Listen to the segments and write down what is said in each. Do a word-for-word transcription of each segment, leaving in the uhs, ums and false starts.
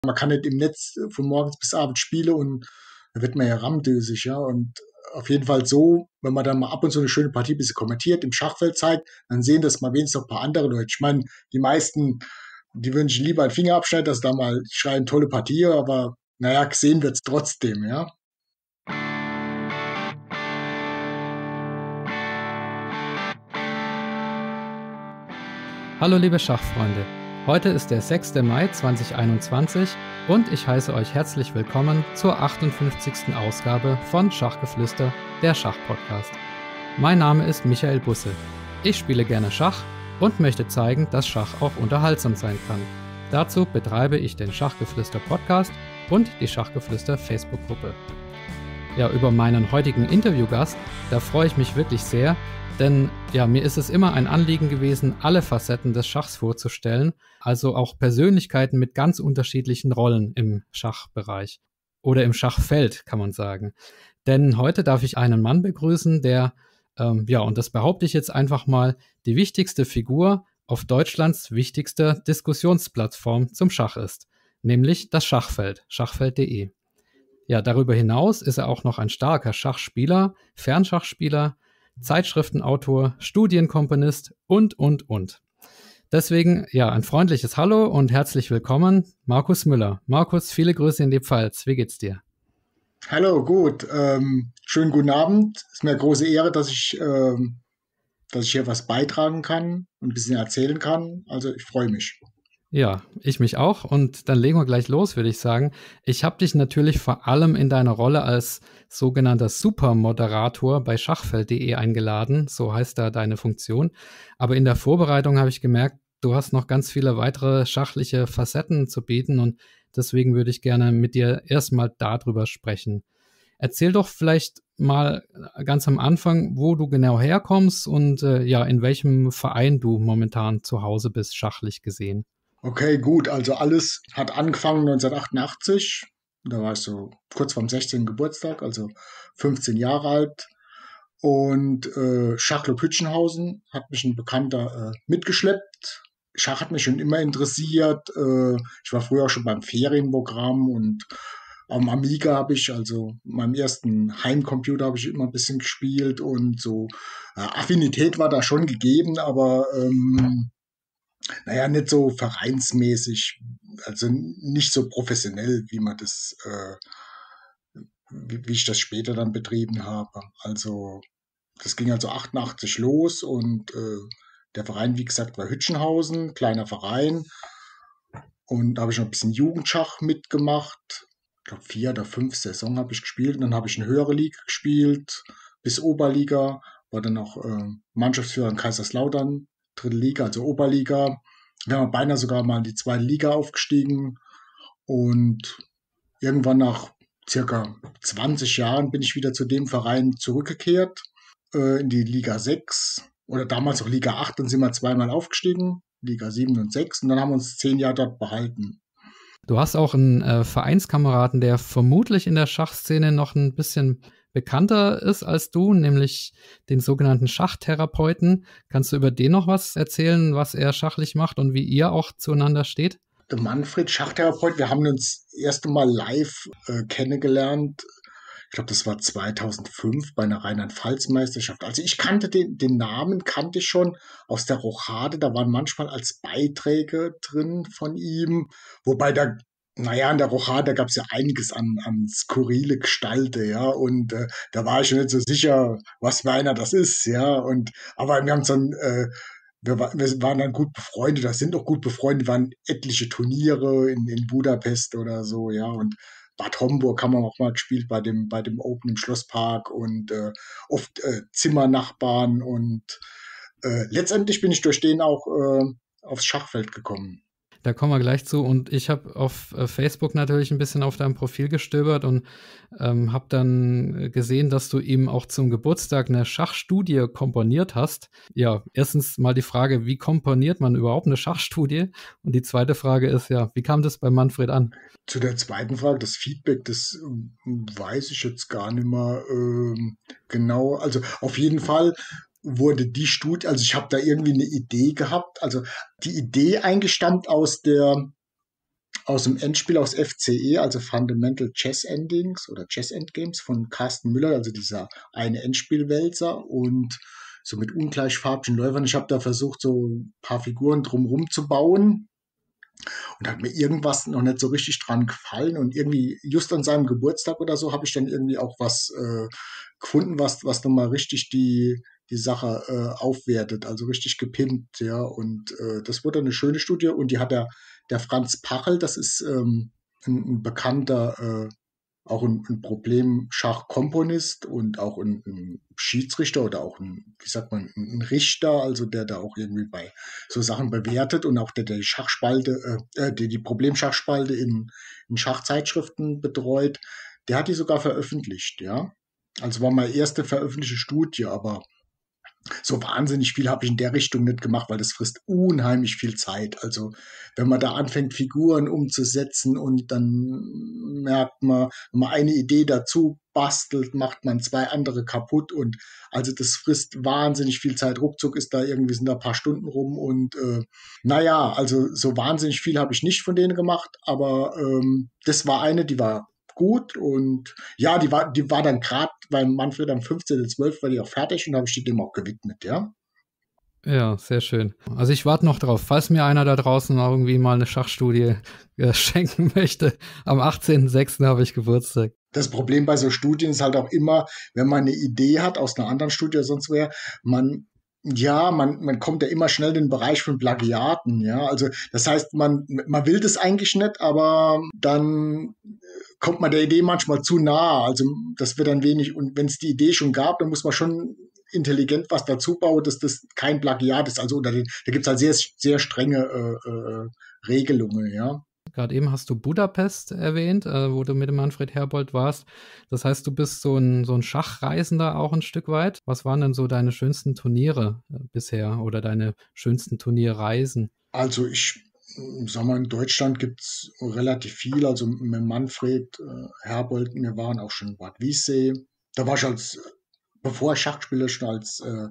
Man kann nicht im Netz von morgens bis abends spielen und da wird man ja rammdösig, ja. Und auf jeden Fall so, wenn man dann mal ab und zu eine schöne Partie ein bisschen kommentiert, im Schachfeld zeigt, dann sehen das mal wenigstens noch ein paar andere Leute. Ich meine, die meisten, die würden sich lieber einen Finger abschneiden, dass da mal schreien, tolle Partie, aber naja, gesehen wird's trotzdem, ja. Hallo liebe Schachfreunde, heute ist der sechster Mai zweitausendeinundzwanzig und ich heiße euch herzlich willkommen zur achtundfünfzigsten Ausgabe von Schachgeflüster, der Schachpodcast. Mein Name ist Michael Busse. Ich spiele gerne Schach und möchte zeigen, dass Schach auch unterhaltsam sein kann. Dazu betreibe ich den Schachgeflüster Podcast und die Schachgeflüster Facebook-Gruppe. Ja, über meinen heutigen Interviewgast, da freue ich mich wirklich sehr, denn ja, mir ist es immer ein Anliegen gewesen, alle Facetten des Schachs vorzustellen, also auch Persönlichkeiten mit ganz unterschiedlichen Rollen im Schachbereich oder im Schachfeld, kann man sagen. Denn heute darf ich einen Mann begrüßen, der, ähm, ja, und das behaupte ich jetzt einfach mal, die wichtigste Figur auf Deutschlands wichtigster Diskussionsplattform zum Schach ist, nämlich das Schachfeld, schachfeld punkt de. Ja, darüber hinaus ist er auch noch ein starker Schachspieler, Fernschachspieler, Zeitschriftenautor, Studienkomponist und, und, und. Deswegen, ja, ein freundliches Hallo und herzlich willkommen, Markus Müller. Markus, viele Grüße in die Pfalz. Wie geht's dir? Hallo, gut. Ähm, schönen guten Abend. Es ist mir eine große Ehre, dass ich, ähm, dass ich hier was beitragen kann und ein bisschen erzählen kann. Also ich freue mich. Ja, ich mich auch. Und dann legen wir gleich los, würde ich sagen. Ich habe dich natürlich vor allem in deiner Rolle als sogenannter Supermoderator bei schachfeld punkt de eingeladen. So heißt da deine Funktion. Aber in der Vorbereitung habe ich gemerkt, du hast noch ganz viele weitere schachliche Facetten zu bieten. Und deswegen würde ich gerne mit dir erstmal darüber sprechen. Erzähl doch vielleicht mal ganz am Anfang, wo du genau herkommst und äh, ja, in welchem Verein du momentan zu Hause bist, schachlich gesehen. Okay, gut. Also alles hat angefangen neunzehnhundertachtundachtzig. Da war ich so kurz vorm sechzehnten Geburtstag, also fünfzehn Jahre alt. Und äh, Schachclub Hütchenhausen hat mich ein Bekannter äh, mitgeschleppt. Schach hat mich schon immer interessiert. Äh, ich war früher auch schon beim Ferienprogramm und am Amiga habe ich, also meinem ersten Heimcomputer habe ich immer ein bisschen gespielt und so. Äh, Affinität war da schon gegeben, aber ähm, naja, nicht so vereinsmäßig, also nicht so professionell, wie man das, äh, wie, wie ich das später dann betrieben habe. Also das ging also achtundachtzig los und äh, der Verein, wie gesagt, war Hütchenhausen, kleiner Verein. Und da habe ich noch ein bisschen Jugendschach mitgemacht. Ich glaube, vier oder fünf Saison habe ich gespielt. Und dann habe ich eine höhere Liga gespielt, bis Oberliga. War dann auch äh, Mannschaftsführer in Kaiserslautern, dritte Liga, also Oberliga. Wir haben beinahe sogar mal in die zweite Liga aufgestiegen. Und irgendwann nach circa zwanzig Jahren bin ich wieder zu dem Verein zurückgekehrt, äh, in die Liga sechs oder damals auch Liga acht. Dann sind wir zweimal aufgestiegen, Liga sieben und sechs. Und dann haben wir uns zehn Jahre dort behalten. Du hast auch einen äh, Vereinskameraden, der vermutlich in der Schachszene noch ein bisschen bekannter ist als du, nämlich den sogenannten Schachtherapeuten. Kannst du über den noch was erzählen, was er schachlich macht und wie ihr auch zueinander steht? Der Manfred, Schachtherapeut, wir haben uns das erste Mal live äh, kennengelernt. Ich glaube, das war zweitausendfünf bei einer Rheinland-Pfalz-Meisterschaft. Also ich kannte den, den Namen, kannte ich schon aus der Rochade. Da waren manchmal als Beiträge drin von ihm. Wobei da, naja, in der Rochade, da gab es ja einiges an, an skurrile Gestalte, ja. Und äh, da war ich schon nicht so sicher, was für einer das ist, ja. Und aber wir haben so ein äh, wir, war, wir waren dann gut befreundet, das sind auch gut befreundet, waren etliche Turniere in, in Budapest oder so, ja. Und Bad Homburg haben wir auch mal gespielt bei dem, bei dem Open im Schlosspark und äh, oft äh, Zimmernachbarn und äh, letztendlich bin ich durch den auch äh, aufs Schachfeld gekommen. Da kommen wir gleich zu. Und ich habe auf äh, Facebook natürlich ein bisschen auf deinem Profil gestöbert und ähm, habe dann gesehen, dass du ihm auch zum Geburtstag eine Schachstudie komponiert hast. Ja, erstens mal die Frage, wie komponiert man überhaupt eine Schachstudie? Und die zweite Frage ist ja, wie kam das bei Manfred an? Zu der zweiten Frage, das Feedback, das ähm, weiß ich jetzt gar nicht mehr ähm, genau. Also auf jeden Fall wurde die Studie, also ich habe da irgendwie eine Idee gehabt, also die Idee eingestammt aus der aus dem Endspiel aus F C E, also Fundamental Chess Endings oder Chess Endgames von Carsten Müller, also dieser eine Endspielwälzer und so mit ungleichfarbigen Läufern. Ich habe da versucht, so ein paar Figuren drumherum zu bauen und hat mir irgendwas noch nicht so richtig dran gefallen und irgendwie just an seinem Geburtstag oder so habe ich dann irgendwie auch was äh, gefunden, was, was nochmal richtig die, die Sache äh, aufwertet, also richtig gepimpt, ja, und äh, das wurde eine schöne Studie und die hat der, der Franz Pachel, das ist ähm, ein, ein bekannter, äh, auch ein, ein Problemschachkomponist und auch ein, ein Schiedsrichter oder auch ein, wie sagt man, ein Richter, also der da auch irgendwie bei so Sachen bewertet und auch der, der die Schachspalte, äh, die, die Problemschachspalte in, in Schachzeitschriften betreut, der hat die sogar veröffentlicht, ja. Also war meine erste veröffentlichte Studie, aber so wahnsinnig viel habe ich in der Richtung nicht gemacht, weil das frisst unheimlich viel Zeit. Also wenn man da anfängt, Figuren umzusetzen und dann merkt man, wenn man eine Idee dazu bastelt, macht man zwei andere kaputt und also das frisst wahnsinnig viel Zeit. Ruckzuck ist da irgendwie, sind da ein paar Stunden rum und äh, naja, also so wahnsinnig viel habe ich nicht von denen gemacht, aber ähm, das war eine, die war gut und ja, die war, die war dann gerade beim Manfred am fünfzehnten zwölften war die auch fertig und habe ich die dem auch gewidmet, ja. Ja, sehr schön. Also ich warte noch drauf, falls mir einer da draußen irgendwie mal eine Schachstudie äh, schenken möchte. Am achtzehnten sechsten habe ich Geburtstag. Das Problem bei so Studien ist halt auch immer, wenn man eine Idee hat aus einer anderen Studie oder sonst wer, man ja, man, man kommt ja immer schnell in den Bereich von Plagiaten, ja. Also das heißt, man, man will das eigentlich nicht, aber dann kommt man der Idee manchmal zu nah. Also das wird dann wenig, und wenn es die Idee schon gab, dann muss man schon intelligent was dazu bauen, dass das kein Plagiat ist. Also unter den, da gibt es halt sehr, sehr strenge äh, äh, Regelungen, ja. Gerade eben hast du Budapest erwähnt, äh, wo du mit dem Manfred Herbold warst. Das heißt, du bist so ein, so ein Schachreisender auch ein Stück weit. Was waren denn so deine schönsten Turniere äh, bisher oder deine schönsten Turnierreisen? Also ich sag mal, in Deutschland gibt es relativ viel. Also mit Manfred äh, Herbold, wir waren auch schon in Bad Wiessee. Da war ich als, bevor ich Schach spiele, schon als, äh,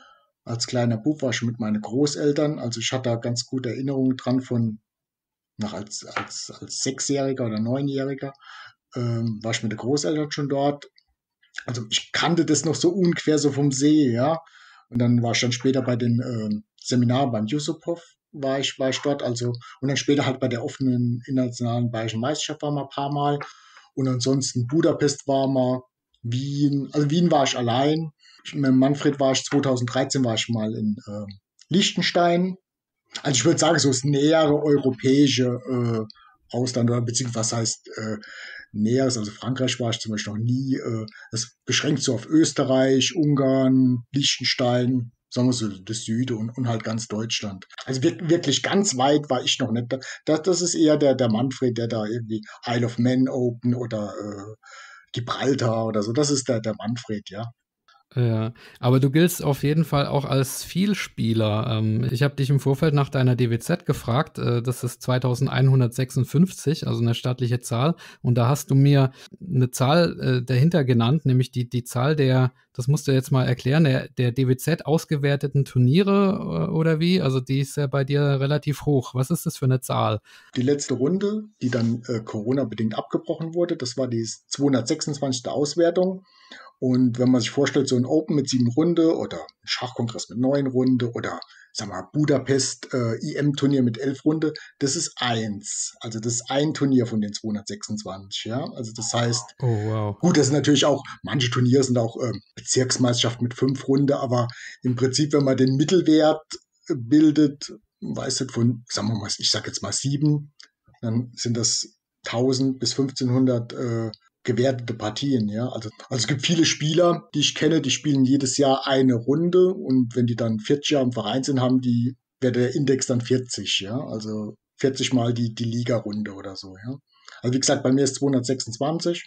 als kleiner Bub, war ich mit meinen Großeltern. Also ich hatte da ganz gute Erinnerungen dran von noch als, als, als Sechsjähriger oder Neunjähriger, ähm, war ich mit den Großeltern schon dort. Also ich kannte das noch so ungefähr so vom See, ja. Und dann war ich dann später bei den ähm, Seminaren beim Yusupov, war ich, war ich dort, also, und dann später halt bei der offenen internationalen Bayerischen Meisterschaft war mal ein paar Mal. Und ansonsten Budapest war mal, Wien, also Wien war ich allein. Ich, mit Manfred war ich zweitausenddreizehn war ich mal in äh, Liechtenstein. Also ich würde sagen, so das nähere europäische äh, Ausland, oder beziehungsweise was heißt äh, näheres, also Frankreich war ich zum Beispiel noch nie. Äh, das beschränkt so auf Österreich, Ungarn, Liechtenstein, sagen wir so das Süde und, und halt ganz Deutschland. Also wir, wirklich ganz weit war ich noch nicht. Das, das ist eher der, der Manfred, der da irgendwie Isle of Man Open oder äh, Gibraltar oder so. Das ist der, der Manfred, ja. Ja, aber du giltst auf jeden Fall auch als Vielspieler. Ähm, ich habe dich im Vorfeld nach deiner D W Z gefragt. Äh, das ist zweitausendeinhundertsechsundfünfzig, also eine stattliche Zahl. Und da hast du mir eine Zahl äh, dahinter genannt, nämlich die, die Zahl der, das musst du jetzt mal erklären, der, der D W Z ausgewerteten Turniere äh, oder wie? Also die ist ja bei dir relativ hoch. Was ist das für eine Zahl? Die letzte Runde, die dann äh, Corona-bedingt abgebrochen wurde, das war die zweihundertsechsundzwanzigste Auswertung. Und wenn man sich vorstellt, so ein Open mit sieben Runde oder ein Schachkongress mit neun Runde oder sag mal Budapest äh, I M-Turnier mit elf Runde, das ist eins. Also das ist ein Turnier von den zweihundertsechsundzwanzig, ja. Also das heißt, oh, wow. Gut, das sind natürlich auch, manche Turniere sind auch äh, Bezirksmeisterschaft mit fünf Runde, aber im Prinzip, wenn man den Mittelwert bildet, weißt du, von, sagen wir mal, ich sag jetzt mal sieben, dann sind das tausend bis fünfzehnhundert äh, gewertete Partien, ja. Also, also es gibt viele Spieler, die ich kenne, die spielen jedes Jahr eine Runde und wenn die dann vierzig Jahre im Verein sind, haben die, wäre der Index dann vierzig, ja. Also vierzig mal die, die Liga-Runde oder so, ja. Also wie gesagt, bei mir ist zweihundertsechsundzwanzig.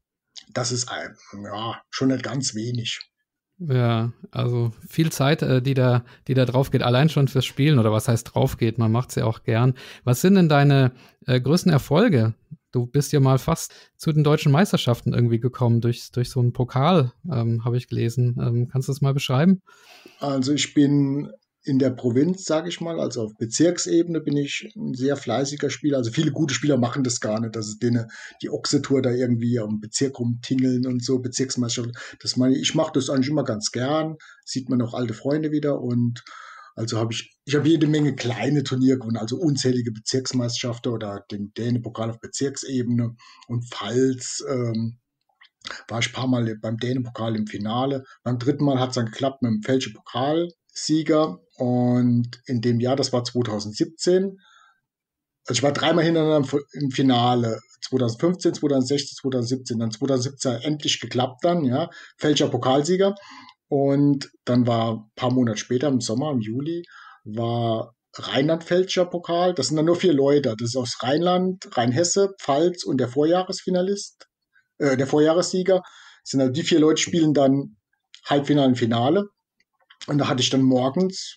Das ist ja schon nicht ganz wenig. Ja, also viel Zeit, äh, die da, die da drauf geht, allein schon fürs Spielen oder was heißt drauf geht, man macht es ja auch gern. Was sind denn deine äh, größten Erfolge? Du bist ja mal fast zu den deutschen Meisterschaften irgendwie gekommen, durch, durch so einen Pokal, ähm, habe ich gelesen. Ähm, kannst du das mal beschreiben? Also ich bin in der Provinz, sage ich mal, also auf Bezirksebene bin ich ein sehr fleißiger Spieler. Also viele gute Spieler machen das gar nicht, dass es denen die Ochse-Tour da irgendwie am Bezirk rumtingeln und so, Bezirksmeisterschaft. Das meine ich, ich mache das eigentlich immer ganz gern, sieht man auch alte Freunde wieder und also habe ich, ich habe jede Menge kleine Turniere gewonnen, also unzählige Bezirksmeisterschaften oder den Däne-Pokal auf Bezirksebene und Pfalz, ähm, war ich ein paar Mal beim Dänen-Pokal im Finale. Beim dritten Mal hat es dann geklappt mit dem Pfälzischen Pokalsieger. Und in dem Jahr, das war zwanzig siebzehn, also ich war dreimal hintereinander im Finale. zwanzig fünfzehn, zwanzig sechzehn, zwanzig siebzehn, dann zwanzig siebzehn endlich geklappt dann, ja. Pfälzischer Pokalsieger. Und dann war ein paar Monate später, im Sommer, im Juli, war Rheinland-Pfälzischer Pokal. Das sind dann nur vier Leute. Das ist aus Rheinland, Rheinhesse, Pfalz und der Vorjahresfinalist. Der Vorjahressieger, sind also die vier Leute spielen dann Halbfinale und Finale. Und da hatte ich dann morgens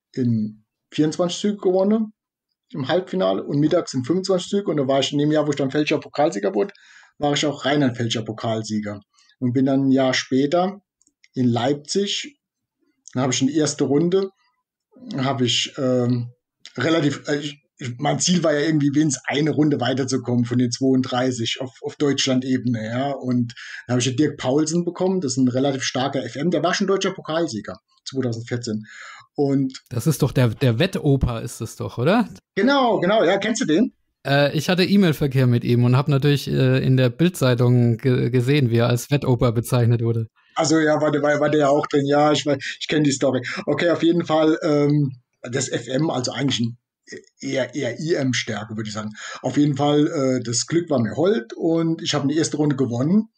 in vierundzwanzig Züge gewonnen im Halbfinale und mittags in fünfundzwanzig Züge. Und da war ich in dem Jahr, wo ich dann Pfälzischer Pokalsieger wurde, war ich auch Rheinland-Pfälzischer Pokalsieger. Und bin dann ein Jahr später in Leipzig, da habe ich in die erste Runde, habe ich ähm, relativ, äh, ich, mein Ziel war ja irgendwie wenigstens eine Runde weiterzukommen von den zweiunddreißig auf, auf Deutschland-Ebene, ja. Und da habe ich Dirk Paulsen bekommen, das ist ein relativ starker F M, der war schon deutscher Pokalsieger zwanzig vierzehn. Und das ist doch der, der Wettoper, ist es doch, oder? Genau, genau, ja, kennst du den? Äh, ich hatte E-Mail-Verkehr mit ihm und habe natürlich äh, in der Bild-Zeitung ge- gesehen, wie er als Wettoper bezeichnet wurde. Also ja, war der, war, war der ja auch drin, ja, ich, ich kenne die Story. Okay, auf jeden Fall, ähm, das F M, also eigentlich ein eher, eher I M-Stärke, würde ich sagen. Auf jeden Fall, äh, das Glück war mir hold und ich habe die erste Runde gewonnen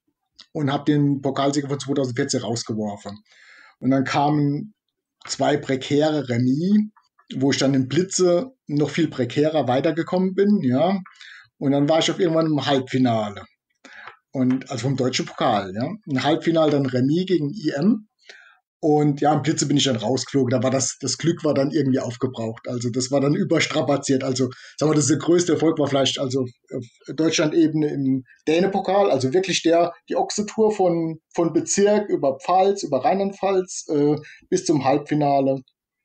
und habe den Pokalsieger von zwanzig vierzehn rausgeworfen. Und dann kamen zwei prekäre Remis, wo ich dann im Blitze noch viel prekärer weitergekommen bin, ja. Und dann war ich auf irgendwann im Halbfinale. Und, also vom deutschen Pokal, ja. Im Halbfinale dann Remis gegen I M. Und ja, im Blitze bin ich dann rausgeflogen. Da war das, das Glück war dann irgendwie aufgebraucht. Also das war dann überstrapaziert. Also sagen wir, das ist der größte Erfolg war vielleicht also auf Deutschland-Ebene im Däne-Pokal. Also wirklich der, die Ochse-Tour von, von Bezirk über Pfalz, über Rheinland-Pfalz äh, bis zum Halbfinale.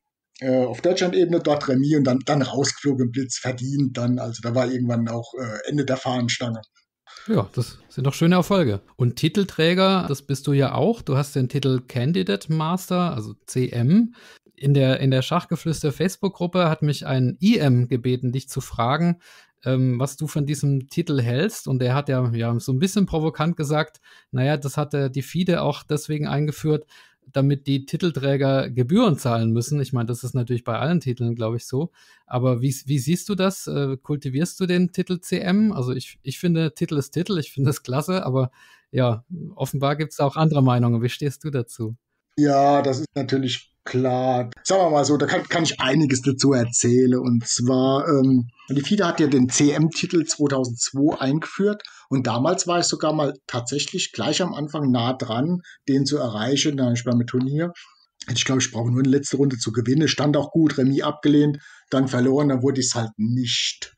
Äh, auf Deutschland-Ebene dort Remis und dann, dann rausgeflogen im Blitz, verdient dann. Also da war irgendwann auch äh, Ende der Fahnenstange. Ja, das sind doch schöne Erfolge. Und Titelträger, das bist du ja auch. Du hast den Titel Candidate Master, also C M. In der, in der Schachgeflüster Facebook-Gruppe hat mich ein I M gebeten, dich zu fragen, ähm, was du von diesem Titel hältst. Und er hat ja, ja so ein bisschen provokant gesagt, naja, das hat er die F I D E auch deswegen eingeführt, damit die Titelträger Gebühren zahlen müssen. Ich meine, das ist natürlich bei allen Titeln, glaube ich, so. Aber wie, wie siehst du das? Äh, kultivierst du den Titel C M? Also ich, ich finde, Titel ist Titel, ich finde das klasse, aber ja, offenbar gibt es auch andere Meinungen. Wie stehst du dazu? Ja, das ist natürlich klar. Sagen wir mal so, da kann, kann ich einiges dazu erzählen. Und zwar, ähm, die F I D E hat ja den C M-Titel zweitausendzwei eingeführt. Und damals war ich sogar mal tatsächlich gleich am Anfang nah dran, den zu erreichen. Da ich beim Turnier. Ich glaube, ich brauche nur eine letzte Runde zu gewinnen. Stand auch gut, Remis abgelehnt, dann verloren, dann wurde ich es halt nicht.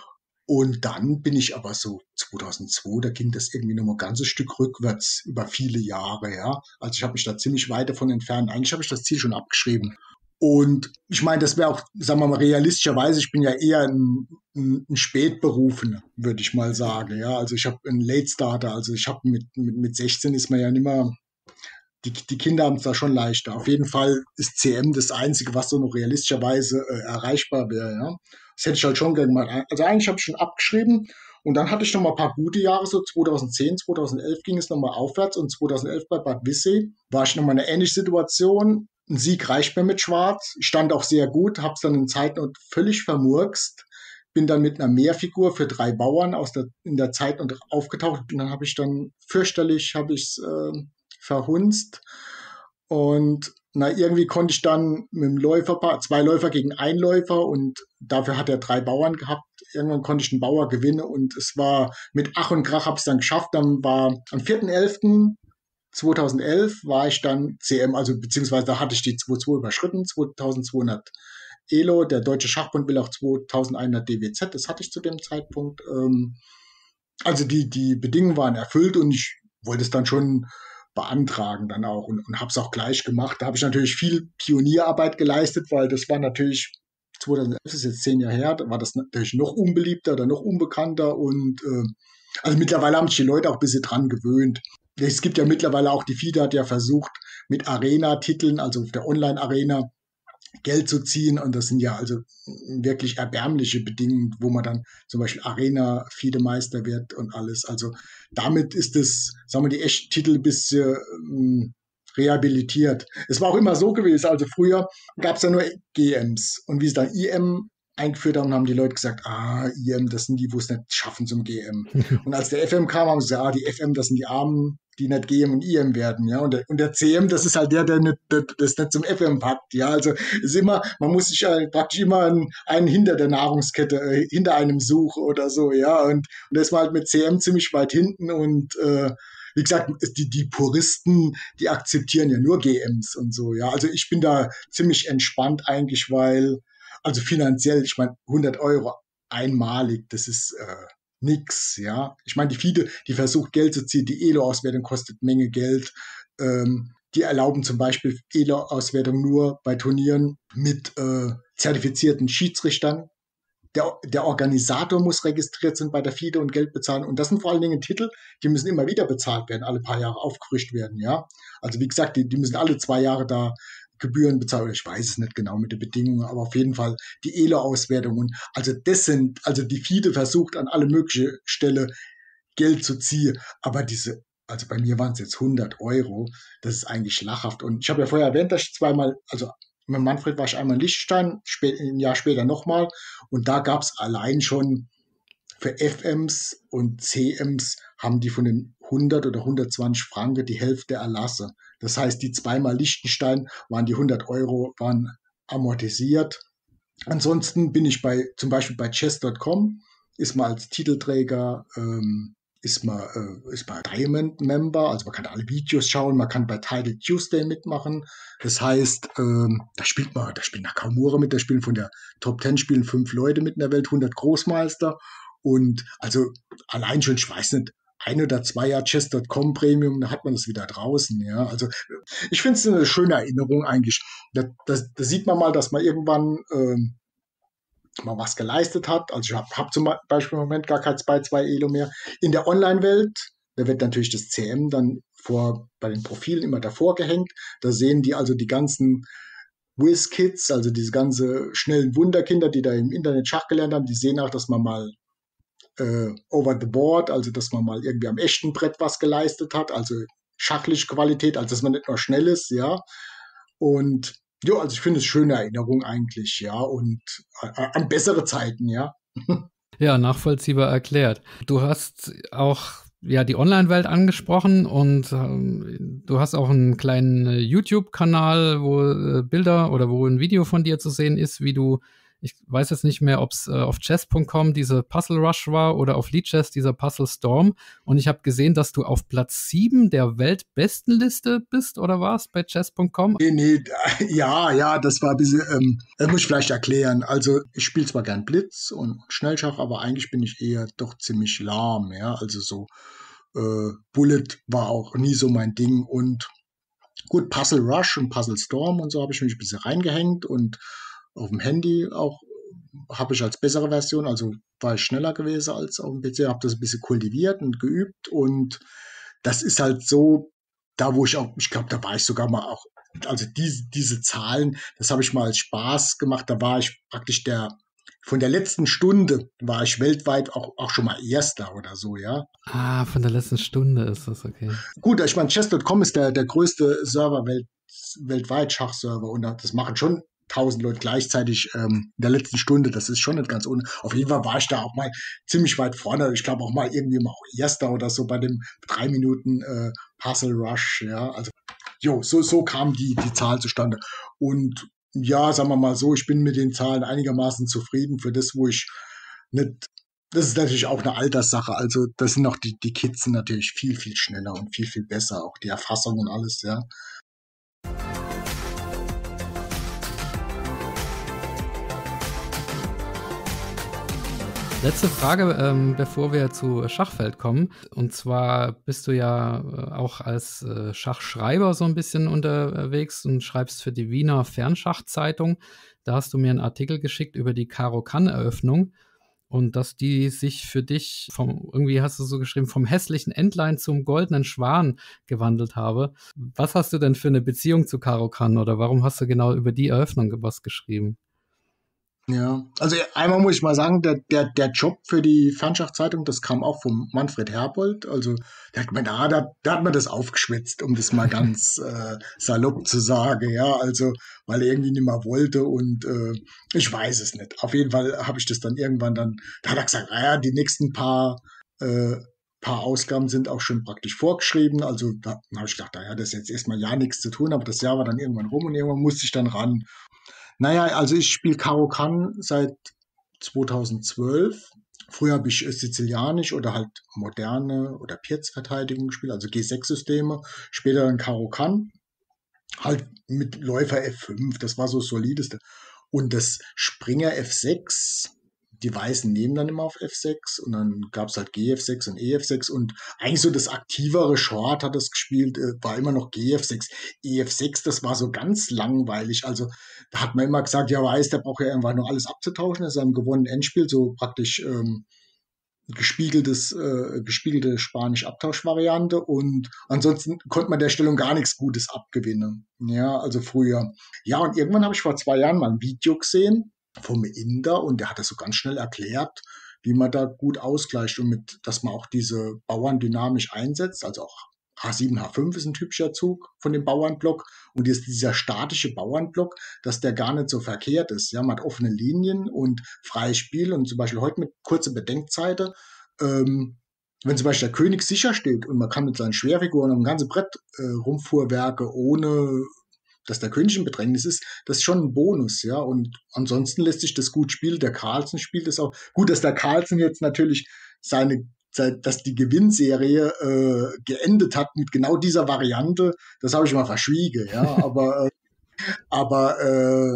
Und dann bin ich aber so zweitausendzwei, da ging das irgendwie noch mal ein ganzes Stück rückwärts über viele Jahre, ja. Also ich habe mich da ziemlich weit davon entfernt. Eigentlich habe ich das Ziel schon abgeschrieben. Und ich meine, das wäre auch, sagen wir mal, realistischerweise, ich bin ja eher ein, ein, ein Spätberufener, würde ich mal sagen, ja. Also ich habe einen Late Starter, also ich habe mit, mit, mit sechzehn ist man ja nicht mehr, die, die Kinder haben es da schon leichter. Auf jeden Fall ist C M das Einzige, was so noch realistischerweise äh, erreichbar wäre, ja. Das hätte ich halt schon gerne gemacht. Also eigentlich habe ich schon abgeschrieben und dann hatte ich noch mal ein paar gute Jahre, so zweitausendzehn, zweitausendelf ging es noch mal aufwärts und zweitausendelf bei Bad Wissee war ich noch mal in einer ähnlichen Situation. Ein Sieg reicht mir mit Schwarz. Ich stand auch sehr gut, habe es dann in Zeiten und völlig vermurkst. Bin dann mit einer Mehrfigur für drei Bauern aus der, in der Zeit und aufgetaucht und dann habe ich dann fürchterlich, habe ich es äh, verhunzt und na, irgendwie konnte ich dann mit dem Läufer, zwei Läufer gegen einen Läufer und dafür hat er drei Bauern gehabt. Irgendwann konnte ich einen Bauer gewinnen und es war mit Ach und Krach habe ich es dann geschafft. Dann war am vierten elften zweitausendelf war ich dann C M, also beziehungsweise da hatte ich die zwei Komma zwei überschritten, zweitausendzweihundert E L O. Der Deutsche Schachbund will auch zweitausendeinhundert D W Z, das hatte ich zu dem Zeitpunkt. Also die, die Bedingungen waren erfüllt und ich wollte es dann schon beantragen dann auch und, und habe es auch gleich gemacht. Da habe ich natürlich viel Pionierarbeit geleistet, weil das war natürlich, zweitausendelf, das ist jetzt zehn Jahre her, da war das natürlich noch unbeliebter oder noch unbekannter und äh, also mittlerweile haben sich die Leute auch ein bisschen dran gewöhnt. Es gibt ja mittlerweile auch, die F I D E hat ja versucht, mit Arena-Titeln, also auf der Online-Arena, Geld zu ziehen und das sind ja also wirklich erbärmliche Bedingungen, wo man dann zum Beispiel Arena-F I D E-Meister wird und alles. Also damit ist es, sagen wir, die echten Titel ein bisschen ähm, rehabilitiert. Es war auch immer so gewesen, also früher gab es ja nur G Ms und wie sie dann I M eingeführt haben, haben die Leute gesagt, ah, I M, das sind die, wo es nicht schaffen zum G M. Und als der F M kam, haben sie gesagt, ah, die F M, das sind die Armen, die nicht G M und I M werden, ja. Und der, und der C M, das ist halt der, der nicht, der, das nicht zum F M packt, ja. Also ist immer, man muss sich halt praktisch immer einen, einen hinter der Nahrungskette, äh, hinter einem suchen oder so, ja. Und, und das war halt mit C M ziemlich weit hinten und äh, wie gesagt, die, die Puristen, die akzeptieren ja nur G Ms und so, ja. Also ich bin da ziemlich entspannt eigentlich, weil also finanziell, ich meine, hundert Euro einmalig, das ist äh, nix, ja. Ich meine, die F I D E, die versucht Geld zu ziehen, die E L O-Auswertung kostet Menge Geld. Ähm, die erlauben zum Beispiel E L O-Auswertung nur bei Turnieren mit äh, zertifizierten Schiedsrichtern. Der, der Organisator muss registriert sein bei der F I D E und Geld bezahlen. Und das sind vor allen Dingen Titel, die müssen immer wieder bezahlt werden, alle paar Jahre aufgefrischt werden, ja. Also wie gesagt, die, die müssen alle zwei Jahre da Gebühren bezahlen. Ich weiß es nicht genau mit den Bedingungen, aber auf jeden Fall die E L O-Auswertungen. Also das sind, also die F I D E versucht an alle möglichen Stellen Geld zu ziehen, aber diese, also bei mir waren es jetzt hundert Euro, das ist eigentlich lachhaft. Und ich habe ja vorher erwähnt, dass ich zweimal, also mit Manfred war ich einmal in Liechtenstein, spät, ein Jahr später nochmal und da gab es allein schon für F Ms und C Ms haben die von den hundert oder hundertzwanzig Franken die Hälfte erlassen. Das heißt, die zweimal Liechtenstein waren die hundert Euro, waren amortisiert. Ansonsten bin ich bei, zum Beispiel bei chess Punkt com, ist man als Titelträger, ähm, ist man, äh, ist man Diamond-Member, also man kann alle Videos schauen, man kann bei Title Tuesday mitmachen. Das heißt, ähm, da spielt man, da spielt Nakamura mit, da spielen von der Top zehn spielen fünf Leute mit in der Welt, hundert Großmeister. Und also allein schon, ich weiß nicht, ein oder zwei Jahre chess Punkt com Premium, da hat man das wieder draußen, ja. Also ich finde es eine schöne Erinnerung eigentlich. Da, da, da sieht man mal, dass man irgendwann ähm, mal was geleistet hat. Also ich habe hab zum Beispiel im Moment gar kein zwei zwei Elo mehr. In der Online-Welt, da wird natürlich das C M dann vor bei den Profilen immer davor gehängt. Da sehen die also die ganzen Whiz-Kids, also diese ganze schnellen Wunderkinder, die da im Internet Schach gelernt haben, die sehen auch, dass man mal Uh, over the board, also dass man mal irgendwie am echten Brett was geleistet hat, also schachliche Qualität, also dass man nicht nur schnell ist, ja. Und ja, also ich finde es schöne Erinnerung eigentlich, ja, und äh, an bessere Zeiten, ja. Ja, nachvollziehbar erklärt. Du hast auch ja die Online-Welt angesprochen und ähm, du hast auch einen kleinen äh, YouTube-Kanal, wo äh, Bilder oder wo ein Video von dir zu sehen ist, wie du, ich weiß jetzt nicht mehr, ob es äh, auf chess Punkt com diese Puzzle Rush war oder auf Lichess dieser Puzzle Storm. Und ich habe gesehen, dass du auf Platz sieben der Weltbestenliste bist, oder warst bei chess Punkt com? Nee, nee, ja, ja, das war ein bisschen, ähm, das muss ich vielleicht erklären. Also ich spiele zwar gern Blitz und Schnellschach, aber eigentlich bin ich eher doch ziemlich lahm, ja. Also so äh, Bullet war auch nie so mein Ding. Und gut, Puzzle Rush und Puzzle Storm und so habe ich mich ein bisschen reingehängt und auf dem Handy auch habe ich als bessere Version, also war ich schneller gewesen als auf dem P C, habe das ein bisschen kultiviert und geübt und das ist halt so, da wo ich auch, ich glaube, da war ich sogar mal auch, also diese, diese Zahlen, das habe ich mal als Spaß gemacht, da war ich praktisch der, von der letzten Stunde war ich weltweit auch, auch schon mal Erster oder so, ja. Ah, von der letzten Stunde ist das, okay. Gut, ich meine, chess Punkt com ist der, der größte Server welt, weltweit, Schachserver und das machen schon tausend Leute gleichzeitig ähm, in der letzten Stunde, das ist schon nicht ganz ohne. Auf jeden Fall war ich da auch mal ziemlich weit vorne. Ich glaube auch mal irgendwie mal auch Erster oder so bei dem drei Minuten äh, Puzzle Rush, ja. Also, jo, so, so kam die, die Zahl zustande. Und ja, sagen wir mal so, ich bin mit den Zahlen einigermaßen zufrieden für das, wo ich nicht, das ist natürlich auch eine Alterssache. Also, das sind auch die, die Kids sind natürlich viel, viel schneller und viel, viel besser. Auch die Erfassung und alles, ja. Letzte Frage, ähm, bevor wir zu Schachfeld kommen. Und zwar bist du ja äh, auch als äh, Schachschreiber so ein bisschen unterwegs und schreibst für die Wiener Fernschachzeitung. Da hast du mir einen Artikel geschickt über die Karo-Kann-Eröffnung und dass die sich für dich vom, irgendwie hast du so geschrieben, vom hässlichen Entlein zum goldenen Schwan gewandelt habe. Was hast du denn für eine Beziehung zu Karo-Kann oder warum hast du genau über die Eröffnung was geschrieben? Ja, also einmal muss ich mal sagen, der, der, der Job für die Fernschachzeitung, das kam auch vom Manfred Herbold. Also der hat mir da, da, da hat man das aufgeschwitzt, um das mal ganz äh, salopp zu sagen, ja, also weil er irgendwie nicht mehr wollte und äh, ich weiß es nicht. Auf jeden Fall habe ich das dann irgendwann dann, da hat er gesagt, naja, die nächsten paar äh, paar Ausgaben sind auch schon praktisch vorgeschrieben. Also da habe ich gedacht, naja, das ist jetzt erstmal ja nichts zu tun, aber das Jahr war dann irgendwann rum und irgendwann musste ich dann ran. Naja, also ich spiele Karo-Kann seit zweitausendzwölf. Früher habe ich äh, Sizilianisch oder halt moderne oder Piez-Verteidigung gespielt, also G sechs Systeme. Später dann Karo-Kann, halt mit Läufer F fünf, das war so das Solideste. Und das Springer F sechs, die Weißen nehmen dann immer auf F sechs und dann gab es halt G F sechs und E F sechs und eigentlich so das aktivere Short hat das gespielt, äh, war immer noch G F sechs. E F sechs, das war so ganz langweilig, also da hat man immer gesagt, ja Weiß, der braucht ja einfach nur alles abzutauschen, das ist ein gewonnenen Endspiel, so praktisch ähm, gespiegeltes, äh, gespiegelte Spanisch-Abtauschvariante und ansonsten konnte man der Stellung gar nichts Gutes abgewinnen. Ja, also früher. Ja, und irgendwann habe ich vor zwei Jahren mal ein Video gesehen vom Inder und der hat das so ganz schnell erklärt, wie man da gut ausgleicht und mit, dass man auch diese Bauern dynamisch einsetzt, also auch H sieben, H fünf ist ein typischer Zug von dem Bauernblock und jetzt dieser statische Bauernblock, dass der gar nicht so verkehrt ist. Ja, man hat offene Linien und freies Spiel und zum Beispiel heute mit kurzer Bedenkzeit, ähm, wenn zum Beispiel der König sicher steht und man kann mit seinen Schwerfiguren am ganzen Brett äh, rumfuhrwerke, ohne dass der König in Bedrängnis ist, das ist schon ein Bonus, ja. Und ansonsten lässt sich das gut spielen. Der Carlsen spielt es auch. Gut, dass der Carlsen jetzt natürlich seine, dass die Gewinnserie äh, geendet hat mit genau dieser Variante, das habe ich mal verschwiegen, ja. Aber, äh, aber äh,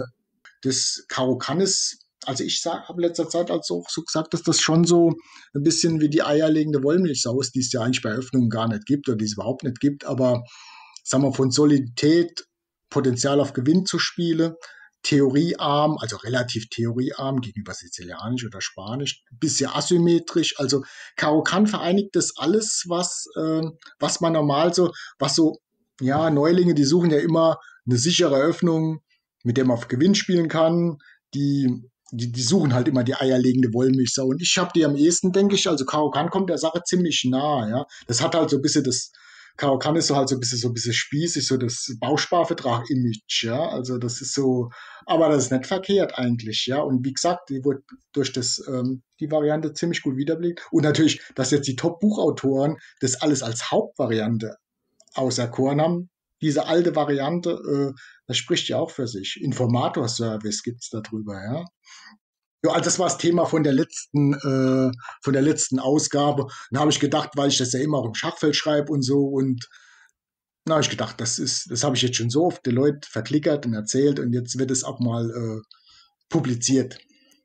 das Karo-Kann ist, also ich habe in letzter Zeit also auch so gesagt, dass das schon so ein bisschen wie die eierlegende Wollmilchsau ist, die es ja eigentlich bei Eröffnungen gar nicht gibt oder die es überhaupt nicht gibt, aber sagen wir von Solidität, Potenzial auf Gewinn zu spielen, theoriearm, also relativ theoriearm gegenüber Sizilianisch oder Spanisch, bisschen asymmetrisch. Also Karo-Kann vereinigt das alles, was, äh, was man normal so, was so, ja, Neulinge, die suchen ja immer eine sichere Öffnung, mit der man auf Gewinn spielen kann, die Die, die suchen halt immer die eierlegende Wollmilchsau. Und ich habe die am ehesten, denke ich, also Karo-Kann kommt der Sache ziemlich nah, ja. Das hat halt so ein bisschen das, Karo-Kann ist so halt so ein bisschen so ein bisschen spießig, so das Bausparvertrag-Image, ja. Also das ist so, aber das ist nicht verkehrt eigentlich, ja. Und wie gesagt, die wurde durch das, ähm, die Variante ziemlich gut wiederbelegt. Und natürlich, dass jetzt die Top-Buchautoren das alles als Hauptvariante auserkoren haben, diese alte Variante, äh, das spricht ja auch für sich. Informator-Service gibt's da drüber, ja. Ja, also das war das Thema von der letzten, äh, von der letzten Ausgabe. Dann habe ich gedacht, weil ich das ja immer auch im Schachfeld schreibe und so und na, habe ich gedacht, das ist, das habe ich jetzt schon so oft den Leuten verklickert und erzählt und jetzt wird es auch mal äh, publiziert.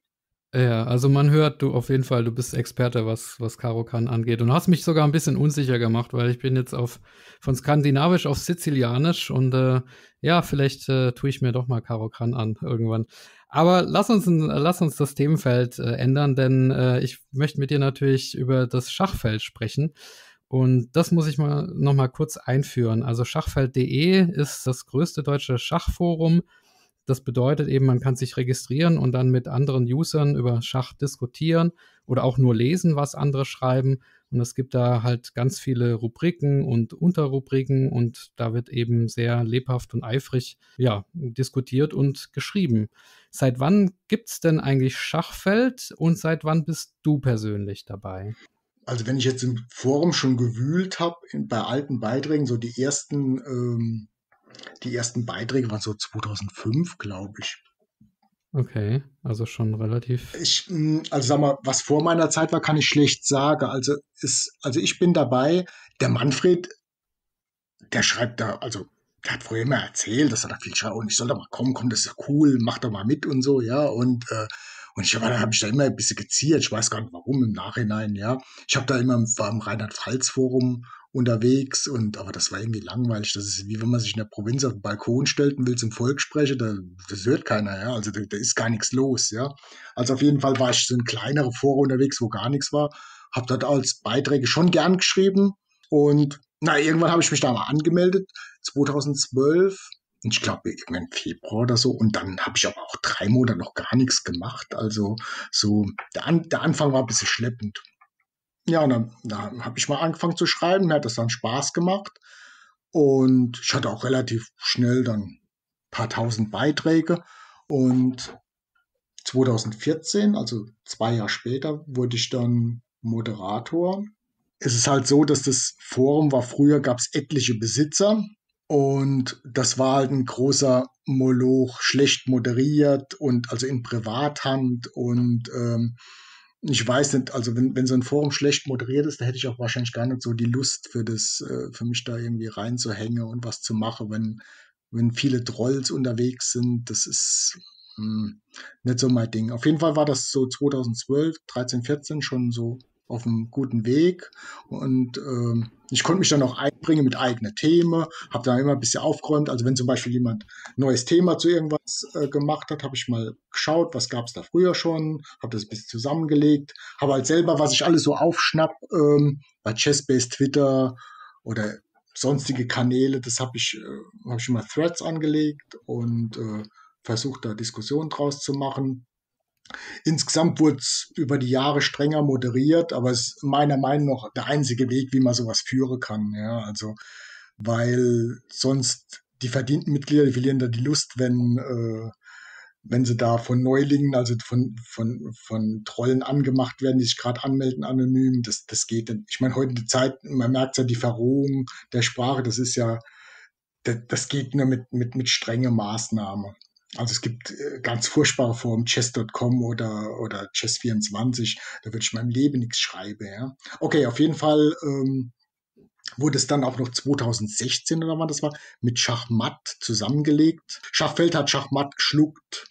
Ja, also man hört, du auf jeden Fall, du bist Experte, was, was Karo-Kann angeht. Und hast mich sogar ein bisschen unsicher gemacht, weil ich bin jetzt auf von Skandinavisch auf Sizilianisch und äh, ja, vielleicht äh, tue ich mir doch mal Karo-Kann an irgendwann. Aber lass uns, lass uns das Themenfeld äh, ändern, denn äh, ich möchte mit dir natürlich über das Schachfeld sprechen. Und das muss ich mal noch mal kurz einführen. Also schachfeld punkt de ist das größte deutsche Schachforum. Das bedeutet eben, man kann sich registrieren und dann mit anderen Usern über Schach diskutieren oder auch nur lesen, was andere schreiben. Und es gibt da halt ganz viele Rubriken und Unterrubriken und da wird eben sehr lebhaft und eifrig ja, diskutiert und geschrieben. Seit wann gibt es denn eigentlich Schachfeld und seit wann bist du persönlich dabei? Also wenn ich jetzt im Forum schon gewühlt habe, bei alten Beiträgen, so die ersten, ähm, die ersten Beiträge waren so zweitausendfünf, glaube ich. Okay, also schon relativ. Ich, also sag mal, was vor meiner Zeit war, kann ich schlecht sagen. Also ist, also ich bin dabei. Der Manfred, der schreibt da, also der hat früher immer erzählt, dass er da viel schreibt und ich soll da mal kommen, komm, das ist ja cool, mach doch mal mit und so, ja. Und, äh, Und ich habe hab ich da immer ein bisschen geziert. Ich weiß gar nicht warum im Nachhinein, ja. Ich habe da immer war im Rheinland-Pfalz-Forum unterwegs und aber das war irgendwie langweilig. Das ist wie wenn man sich in der Provinz auf den Balkon stellt und will zum Volk sprechen, da, das hört keiner, ja. Also da, da ist gar nichts los, ja. Also auf jeden Fall war ich so in kleinere Foren unterwegs, wo gar nichts war. Habe dort als Beiträge schon gern geschrieben und na, irgendwann habe ich mich da mal angemeldet, zweitausendzwölf. Und ich glaube, irgendwann im Februar oder so. Und dann habe ich aber auch drei Monate noch gar nichts gemacht. Also so, der, An der Anfang war ein bisschen schleppend. Ja, und dann, dann habe ich mal angefangen zu schreiben. Mir hat das dann Spaß gemacht. Und ich hatte auch relativ schnell dann ein paar tausend Beiträge. Und zweitausendvierzehn, also zwei Jahre später, wurde ich dann Moderator. Es ist halt so, dass das Forum war, früher gab es etliche Besitzer. Und das war halt ein großer Moloch, schlecht moderiert und also in Privathand. Und ähm, ich weiß nicht, also wenn, wenn so ein Forum schlecht moderiert ist, da hätte ich auch wahrscheinlich gar nicht so die Lust für das, äh, für mich da irgendwie reinzuhängen und was zu machen, wenn, wenn viele Trolls unterwegs sind. Das ist mh, nicht so mein Ding. Auf jeden Fall war das so zweitausendzwölf, dreizehn, vierzehn schon so auf einem guten Weg und ähm, ich konnte mich dann auch einbringen mit eigenen Themen, habe da immer ein bisschen aufgeräumt. Also wenn zum Beispiel jemand ein neues Thema zu irgendwas äh, gemacht hat, habe ich mal geschaut, was gab es da früher schon, habe das ein bisschen zusammengelegt, habe halt selber, was ich alles so aufschnapp, ähm, bei Chessbase, Twitter oder sonstige Kanäle, das habe ich, äh, hab ich immer Threads angelegt und äh, versucht da Diskussionen draus zu machen. Insgesamt wurde es über die Jahre strenger moderiert, aber es ist meiner Meinung nach der einzige Weg, wie man sowas führen kann. Ja, also, weil sonst die verdienten Mitglieder, die verlieren da die Lust, wenn, äh, wenn sie da von Neulingen, also von, von, von Trollen angemacht werden, die sich gerade anmelden anonym. Das, das geht nicht. Ich meine, heute in der Zeit, man merkt ja die Verrohung der Sprache, das ist ja, das, das geht nur mit, mit, mit strenger Maßnahme. Also es gibt äh, ganz furchtbare Formen, chess Punkt com oder, oder chess vierundzwanzig, da würde ich in meinem Leben nichts schreiben. Ja. Okay, auf jeden Fall ähm, wurde es dann auch noch zweitausendsechzehn oder wann das war, mit Schachmatt zusammengelegt. Schachfeld hat Schachmatt geschluckt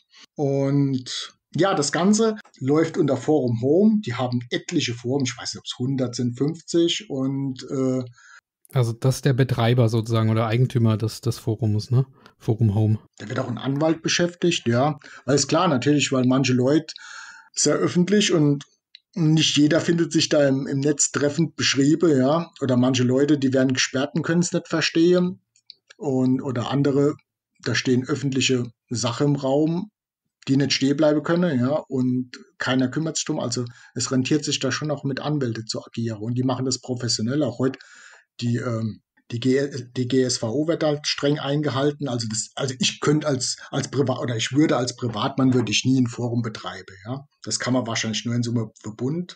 und ja, das Ganze läuft unter Forum Home. Die haben etliche Foren, ich weiß nicht, ob es hundert sind, fünfzig und äh, also das ist der Betreiber sozusagen oder Eigentümer des, des Forums, ne? Forum Home. Da wird auch ein Anwalt beschäftigt, ja. Weil ist klar, natürlich, weil manche Leute sehr öffentlich und nicht jeder findet sich da im, im Netz treffend beschrieben, ja. Oder manche Leute, die werden gesperrt und können es nicht verstehen. Und, oder andere, da stehen öffentliche Sachen im Raum, die nicht stehen bleiben können, ja. Und keiner kümmert sich drum. Also es rentiert sich da schon auch mit Anwälten zu agieren. Und die machen das professionell. Auch heute die, ähm, die, G, die G S V O wird halt streng eingehalten. Also das, also ich könnte als, als Privat, oder ich würde als Privatmann, würde ich nie ein Forum betreiben, ja. Das kann man wahrscheinlich nur in so einem Verbund.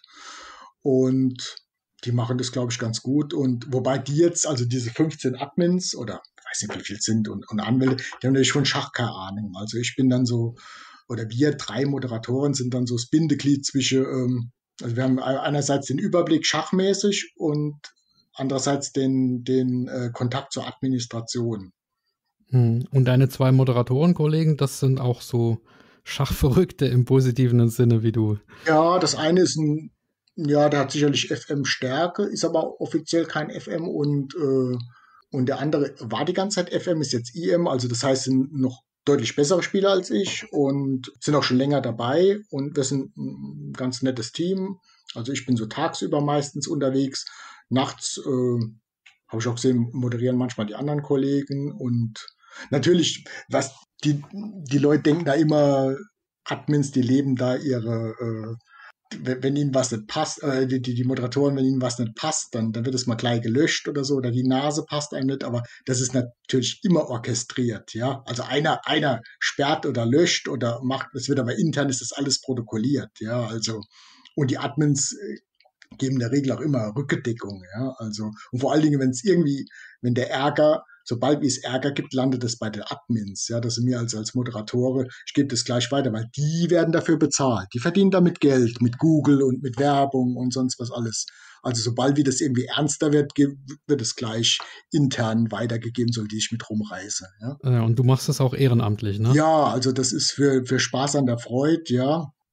Und die machen das, glaube ich, ganz gut. Und wobei die jetzt, also diese fünfzehn Admins oder ich weiß nicht, wie viel sind und, und Anwälte, die haben natürlich von Schach keine Ahnung. Also ich bin dann so, oder wir drei Moderatoren sind dann so das Bindeglied zwischen, ähm, also wir haben einerseits den Überblick schachmäßig und andererseits den, den äh, Kontakt zur Administration. Hm. Und deine zwei Moderatorenkollegen, das sind auch so Schachverrückte im positiven Sinne wie du. Ja, das eine ist ein, ja, der hat sicherlich F M-Stärke, ist aber offiziell kein F M und, äh, und der andere war die ganze Zeit F M, ist jetzt I M, also das heißt, sind noch deutlich bessere Spieler als ich und sind auch schon länger dabei und wir sind ein ganz nettes Team. Also ich bin so tagsüber meistens unterwegs. Nachts äh, habe ich auch gesehen, moderieren manchmal die anderen Kollegen und natürlich, was die, die Leute denken da immer, Admins, die leben da ihre, äh, wenn, wenn ihnen was nicht passt, äh, die, die Moderatoren, wenn ihnen was nicht passt, dann, dann wird es mal gleich gelöscht oder so, oder die Nase passt einem nicht, aber das ist natürlich immer orchestriert, ja. Also einer, einer sperrt oder löscht oder macht, es wird aber intern, ist das alles protokolliert, ja, also, und die Admins geben in der Regel auch immer Rückendeckung, ja, also, und vor allen Dingen, wenn es irgendwie, wenn der Ärger, sobald es Ärger gibt, landet es bei den Admins, ja, das sind mir als, als Moderatoren, ich gebe das gleich weiter, weil die werden dafür bezahlt, die verdienen damit Geld, mit Google und mit Werbung und sonst was alles. Also sobald wie das irgendwie ernster wird, wird es gleich intern weitergegeben, so die ich mit rumreiße, ja. Ja, und du machst das auch ehrenamtlich, ne? Ja, also das ist für, für Spaß an der Freude, ja.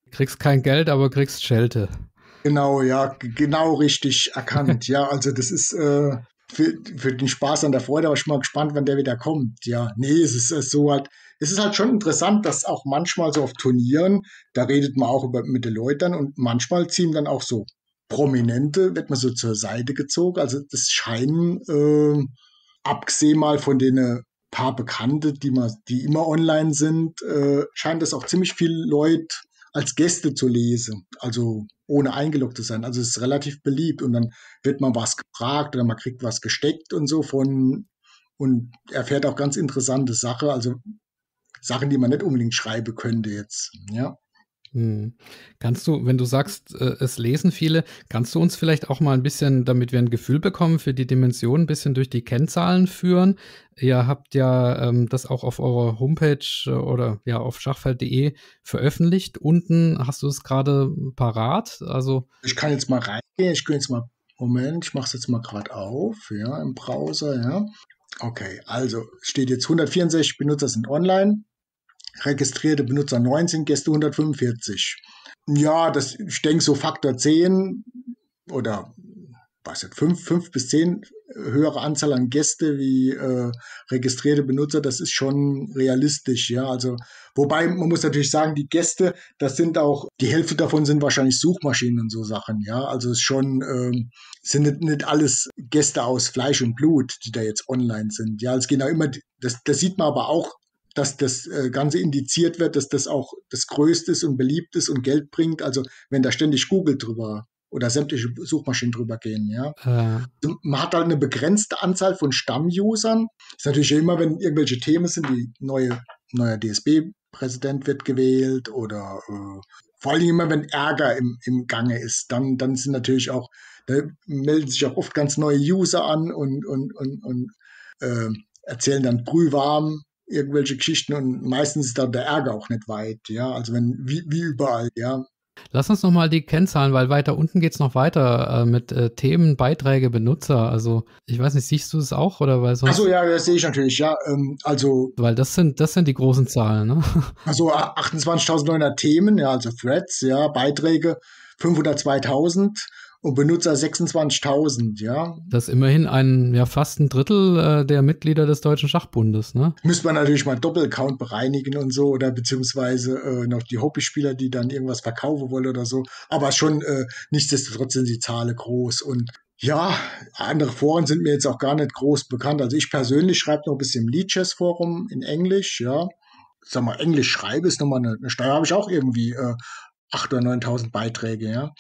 Kriegst kein Geld, aber kriegst Schelte. Genau, ja, g- genau richtig erkannt. Ja, also das ist äh, für, für den Spaß an der Freude, aber ich bin mal gespannt, wann der wieder kommt. Ja, nee, es ist äh, so halt, es ist halt schon interessant, dass auch manchmal so auf Turnieren, da redet man auch über, mit den Leuten und manchmal ziehen dann auch so Prominente, wird man so zur Seite gezogen. Also das scheinen, äh, abgesehen mal von den äh, paar Bekannte, die man, die immer online sind, äh, scheint das auch ziemlich viele Leute als Gäste zu lesen, also ohne eingeloggt zu sein. Also es ist relativ beliebt und dann wird man was gefragt oder man kriegt was gesteckt und so von und erfährt auch ganz interessante Sachen, also Sachen, die man nicht unbedingt schreiben könnte jetzt. Ja. Hm. Kannst du, wenn du sagst, äh, es lesen viele, kannst du uns vielleicht auch mal ein bisschen, damit wir ein Gefühl bekommen für die Dimension, ein bisschen durch die Kennzahlen führen? Ihr habt ja ähm, das auch auf eurer Homepage äh, oder ja auf schachfeld punkt de veröffentlicht. Unten hast du es gerade parat. Also Ich kann jetzt mal reingehen, ich gehe jetzt mal, Moment, ich mache es jetzt mal gerade auf, ja, im Browser, ja. Okay, also steht jetzt hundertvierundsechzig Benutzer sind online, registrierte Benutzer neunzehn, Gäste hundertfünfundvierzig. Ja, das, ich denke so Faktor zehn oder was jetzt, fünf, fünf bis zehn höhere Anzahl an Gäste wie äh, registrierte Benutzer, das ist schon realistisch, ja. Also, wobei man muss natürlich sagen, die Gäste, das sind auch, die Hälfte davon sind wahrscheinlich Suchmaschinen und so Sachen, ja. Also es ist schon, ähm, sind nicht, nicht alles Gäste aus Fleisch und Blut, die da jetzt online sind. Ja, es gehen auch immer, das, das sieht man aber auch, dass das äh, Ganze indiziert wird, dass das auch das Größte ist und beliebt ist und Geld bringt. Also wenn da ständig Google drüber oder sämtliche Suchmaschinen drüber gehen, ja. äh, Man hat halt eine begrenzte Anzahl von Stammusern. Ist natürlich immer, wenn irgendwelche Themen sind, wie neue, neuer D S B-Präsident wird gewählt oder äh, vor allen Dingen immer, wenn Ärger im, im Gange ist, dann, dann sind natürlich auch, da melden sich auch oft ganz neue User an und, und, und, und äh, erzählen dann brühwarm irgendwelche Geschichten und meistens ist dann der Ärger auch nicht weit, ja, also wenn, wie, wie überall, ja. lass uns noch mal die Kennzahlen, weil weiter unten geht's noch weiter äh, mit äh, Themen, Beiträge, Benutzer. Also ich weiß nicht, siehst du es auch oder weil Achso, sonst, ja, das sehe ich natürlich, ja. Ähm, also weil das sind das sind die großen Zahlen, ne? Also achtundzwanzigtausendneunhundert Themen, ja, also Threads, ja, Beiträge fünfhundertzweitausend und Benutzer sechsundzwanzigtausend, ja. Das ist immerhin ein, ja, fast ein Drittel äh, der Mitglieder des Deutschen Schachbundes, ne? Müsste man natürlich mal Doppelaccount bereinigen und so oder beziehungsweise äh, noch die Hobbyspieler, die dann irgendwas verkaufen wollen oder so. Aber schon äh, nichtsdestotrotz sind die Zahlen groß und ja, andere Foren sind mir jetzt auch gar nicht groß bekannt. Also ich persönlich schreibe noch ein bisschen im Leadchess Forum in Englisch, ja. Sag mal, Englisch schreibe ist nochmal eine, eine Steuer, habe ich auch irgendwie äh, achttausend oder neuntausend Beiträge, ja.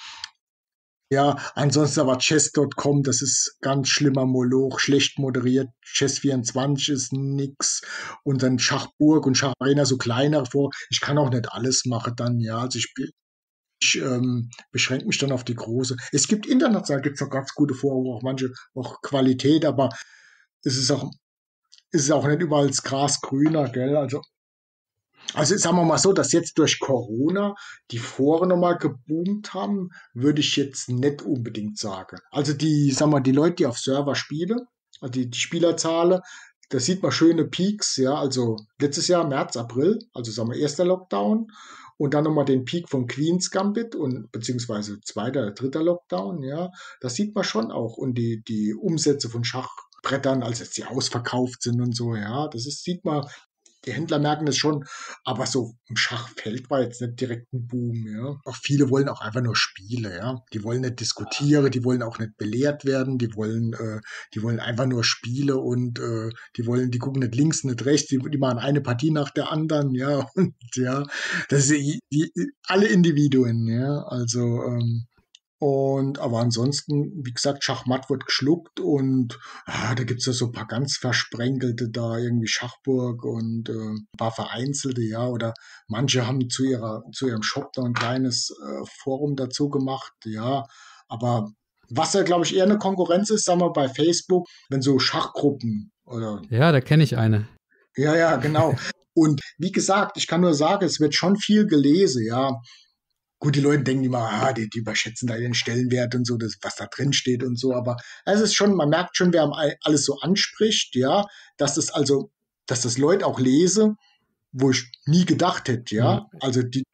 Ja, ansonsten aber chess Punkt com, das ist ganz schlimmer Moloch, schlecht moderiert. Chess vierundzwanzig ist nix. Und dann Schachburg und Schacharena so kleiner vor. Ich kann auch nicht alles machen dann, ja. Also ich, ich ähm, beschränke mich dann auf die große. Es gibt international gibt's noch ganz gute Foren, auch manche auch Qualität, aber es ist auch, es ist auch nicht überall das Gras grüner, gell? Also Also sagen wir mal so, dass jetzt durch Corona die Foren nochmal geboomt haben, würde ich jetzt nicht unbedingt sagen. Also die, sagen wir, die Leute, die auf Server spielen, also die, die Spielerzahlen, da sieht man schöne Peaks, ja, also letztes Jahr, März, April, also sagen wir, erster Lockdown und dann nochmal den Peak von Queen's Gambit und beziehungsweise zweiter oder dritter Lockdown, ja, das sieht man schon auch und die, die Umsätze von Schachbrettern, als jetzt die ausverkauft sind und so, ja, das ist, sieht man, die Händler merken das schon, aber so im Schachfeld war jetzt nicht direkt ein Boom, ja. Auch viele wollen auch einfach nur Spiele, ja. Die wollen nicht diskutieren, die wollen auch nicht belehrt werden, die wollen, äh, die wollen einfach nur Spiele und äh, die wollen, die gucken nicht links, nicht rechts, die, die machen eine Partie nach der anderen, ja. Und ja, das ist die, die, alle Individuen, ja. Also ähm, und aber ansonsten, wie gesagt, Schachmatt wird geschluckt und ah, da gibt's ja so ein paar ganz versprenkelte da, irgendwie Schachburg und äh, ein paar vereinzelte, ja, oder manche haben zu ihrer, zu ihrem Shop da ein kleines äh, Forum dazu gemacht, ja, aber was ja, glaube ich, eher eine Konkurrenz ist, sagen wir bei Facebook, wenn so Schachgruppen oder Ja, da kenne ich eine. ja, ja, genau. Und wie gesagt, ich kann nur sagen, es wird schon viel gelesen, ja. Gut, die Leute denken immer, ah, die, die überschätzen da den Stellenwert und so, das, was da drin steht und so, aber es ist schon, man merkt schon, wer alles so anspricht, ja, dass es also, dass das Leute auch lese, wo ich nie gedacht hätte, Ja. ja. Also die,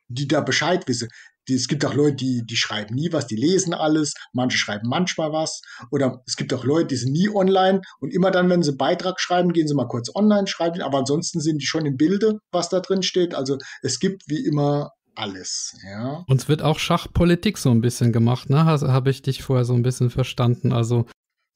die da Bescheid wissen. Die, es gibt auch Leute, die, die schreiben nie was, die lesen alles, manche schreiben manchmal was. Oder es gibt auch Leute, die sind nie online und immer dann, wenn sie einen Beitrag schreiben, gehen sie mal kurz online, schreiben, aber ansonsten sind die schon im Bilde, was da drin steht. Also es gibt wie immer alles, ja. Uns wird auch Schachpolitik so ein bisschen gemacht, ne? Habe ich dich vorher so ein bisschen verstanden. Also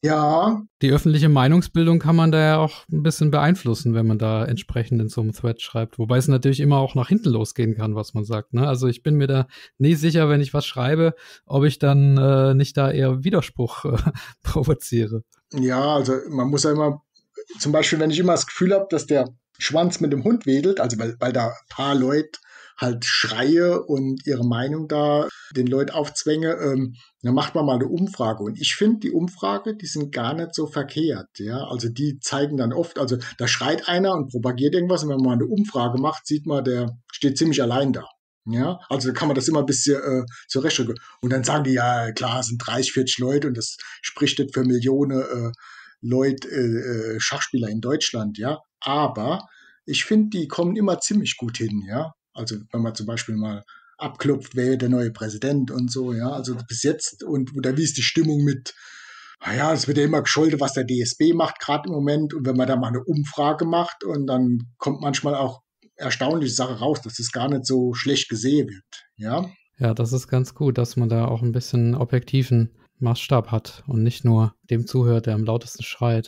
ja, die öffentliche Meinungsbildung kann man da ja auch ein bisschen beeinflussen, wenn man da entsprechend in so einem Thread schreibt. Wobei es natürlich immer auch nach hinten losgehen kann, was man sagt, ne? Also ich bin mir da nie sicher, wenn ich was schreibe, ob ich dann äh, nicht da eher Widerspruch äh, provoziere. Ja, also man muss ja immer, zum Beispiel, wenn ich immer das Gefühl habe, dass der Schwanz mit dem Hund wedelt, also weil, weil da ein paar Leute halt schreie und ihre Meinung da den Leuten aufzwänge, ähm, dann macht man mal eine Umfrage. Und ich finde, die Umfrage, die sind gar nicht so verkehrt. Ja, also die zeigen dann oft, also da schreit einer und propagiert irgendwas. Und wenn man mal eine Umfrage macht, sieht man, der steht ziemlich allein da. Ja, also da kann man das immer ein bisschen äh, zurechtrücken. Und dann sagen die, ja, klar, es sind dreißig, vierzig Leute und das spricht nicht für Millionen äh, Leute, äh, äh, Schachspieler in Deutschland, ja. Aber ich finde, die kommen immer ziemlich gut hin, ja. Also wenn man zum Beispiel mal abklopft, wer der neue Präsident und so, ja. Also bis jetzt und oder wie ist die Stimmung mit, naja, es wird ja immer gescholten, was der D S B macht, gerade im Moment. Und wenn man da mal eine Umfrage macht und dann kommt manchmal auch erstaunliche Sache raus, dass es gar nicht so schlecht gesehen wird, ja. Ja, das ist ganz gut, dass man da auch ein bisschen objektiven Maßstab hat und nicht nur dem zuhört, der am lautesten schreit.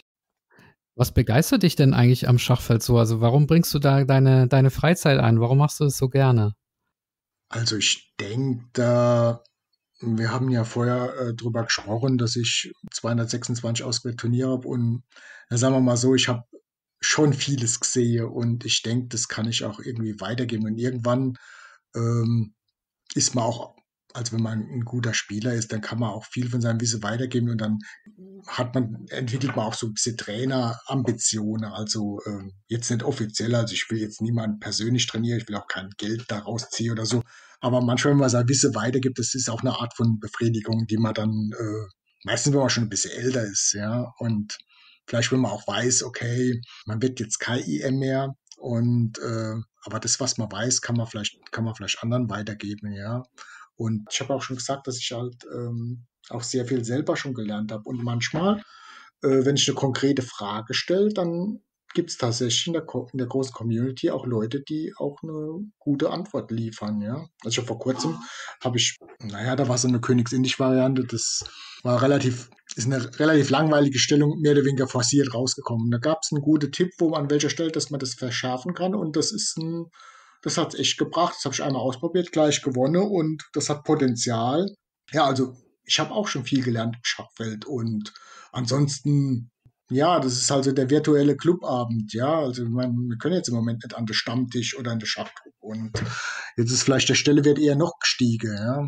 Was begeistert dich denn eigentlich am Schachfeld so? Also warum bringst du da deine, deine Freizeit ein? Warum machst du es so gerne? Also ich denke, da, wir haben ja vorher äh, drüber gesprochen, dass ich zweihundertsechsundzwanzig auswärtige Turniere habe und na, sagen wir mal so, ich habe schon vieles gesehen und ich denke, das kann ich auch irgendwie weitergeben. Und irgendwann ähm, ist man auch, also wenn man ein guter Spieler ist, dann kann man auch viel von seinem Wissen weitergeben und dann hat man, entwickelt man auch so ein bisschen Trainerambitionen, also ähm, jetzt nicht offiziell, also ich will jetzt niemanden persönlich trainieren, ich will auch kein Geld daraus ziehen oder so, aber manchmal, wenn man sein Wissen weitergibt, das ist auch eine Art von Befriedigung, die man dann, äh, meistens wenn man schon ein bisschen älter ist, ja, und vielleicht wenn man auch weiß, okay, man wird jetzt kein I M mehr und äh, aber das, was man weiß, kann man vielleicht, kann man vielleicht anderen weitergeben, ja. Und ich habe auch schon gesagt, dass ich halt ähm, auch sehr viel selber schon gelernt habe. Und manchmal, äh, wenn ich eine konkrete Frage stelle, dann gibt es tatsächlich in der, Co- in der großen Community auch Leute, die auch eine gute Antwort liefern. Ja? Also ich hab vor kurzem habe ich, naja, da war so eine Königsindisch-Variante, das war relativ, ist eine relativ langweilige Stellung, mehr oder weniger forciert rausgekommen. Da gab es einen guten Tipp, wo man an welcher Stelle, dass man das verschärfen kann. Und das ist ein, das hat es echt gebracht. Das habe ich einmal ausprobiert, gleich gewonnen und das hat Potenzial. Ja, also ich habe auch schon viel gelernt im Schachfeld und ansonsten, ja, das ist also der virtuelle Clubabend, ja. Also ich meine, wir können jetzt im Moment nicht an den Stammtisch oder an der Schachclub und jetzt ist vielleicht der Stellenwert eher noch gestiegen, ja.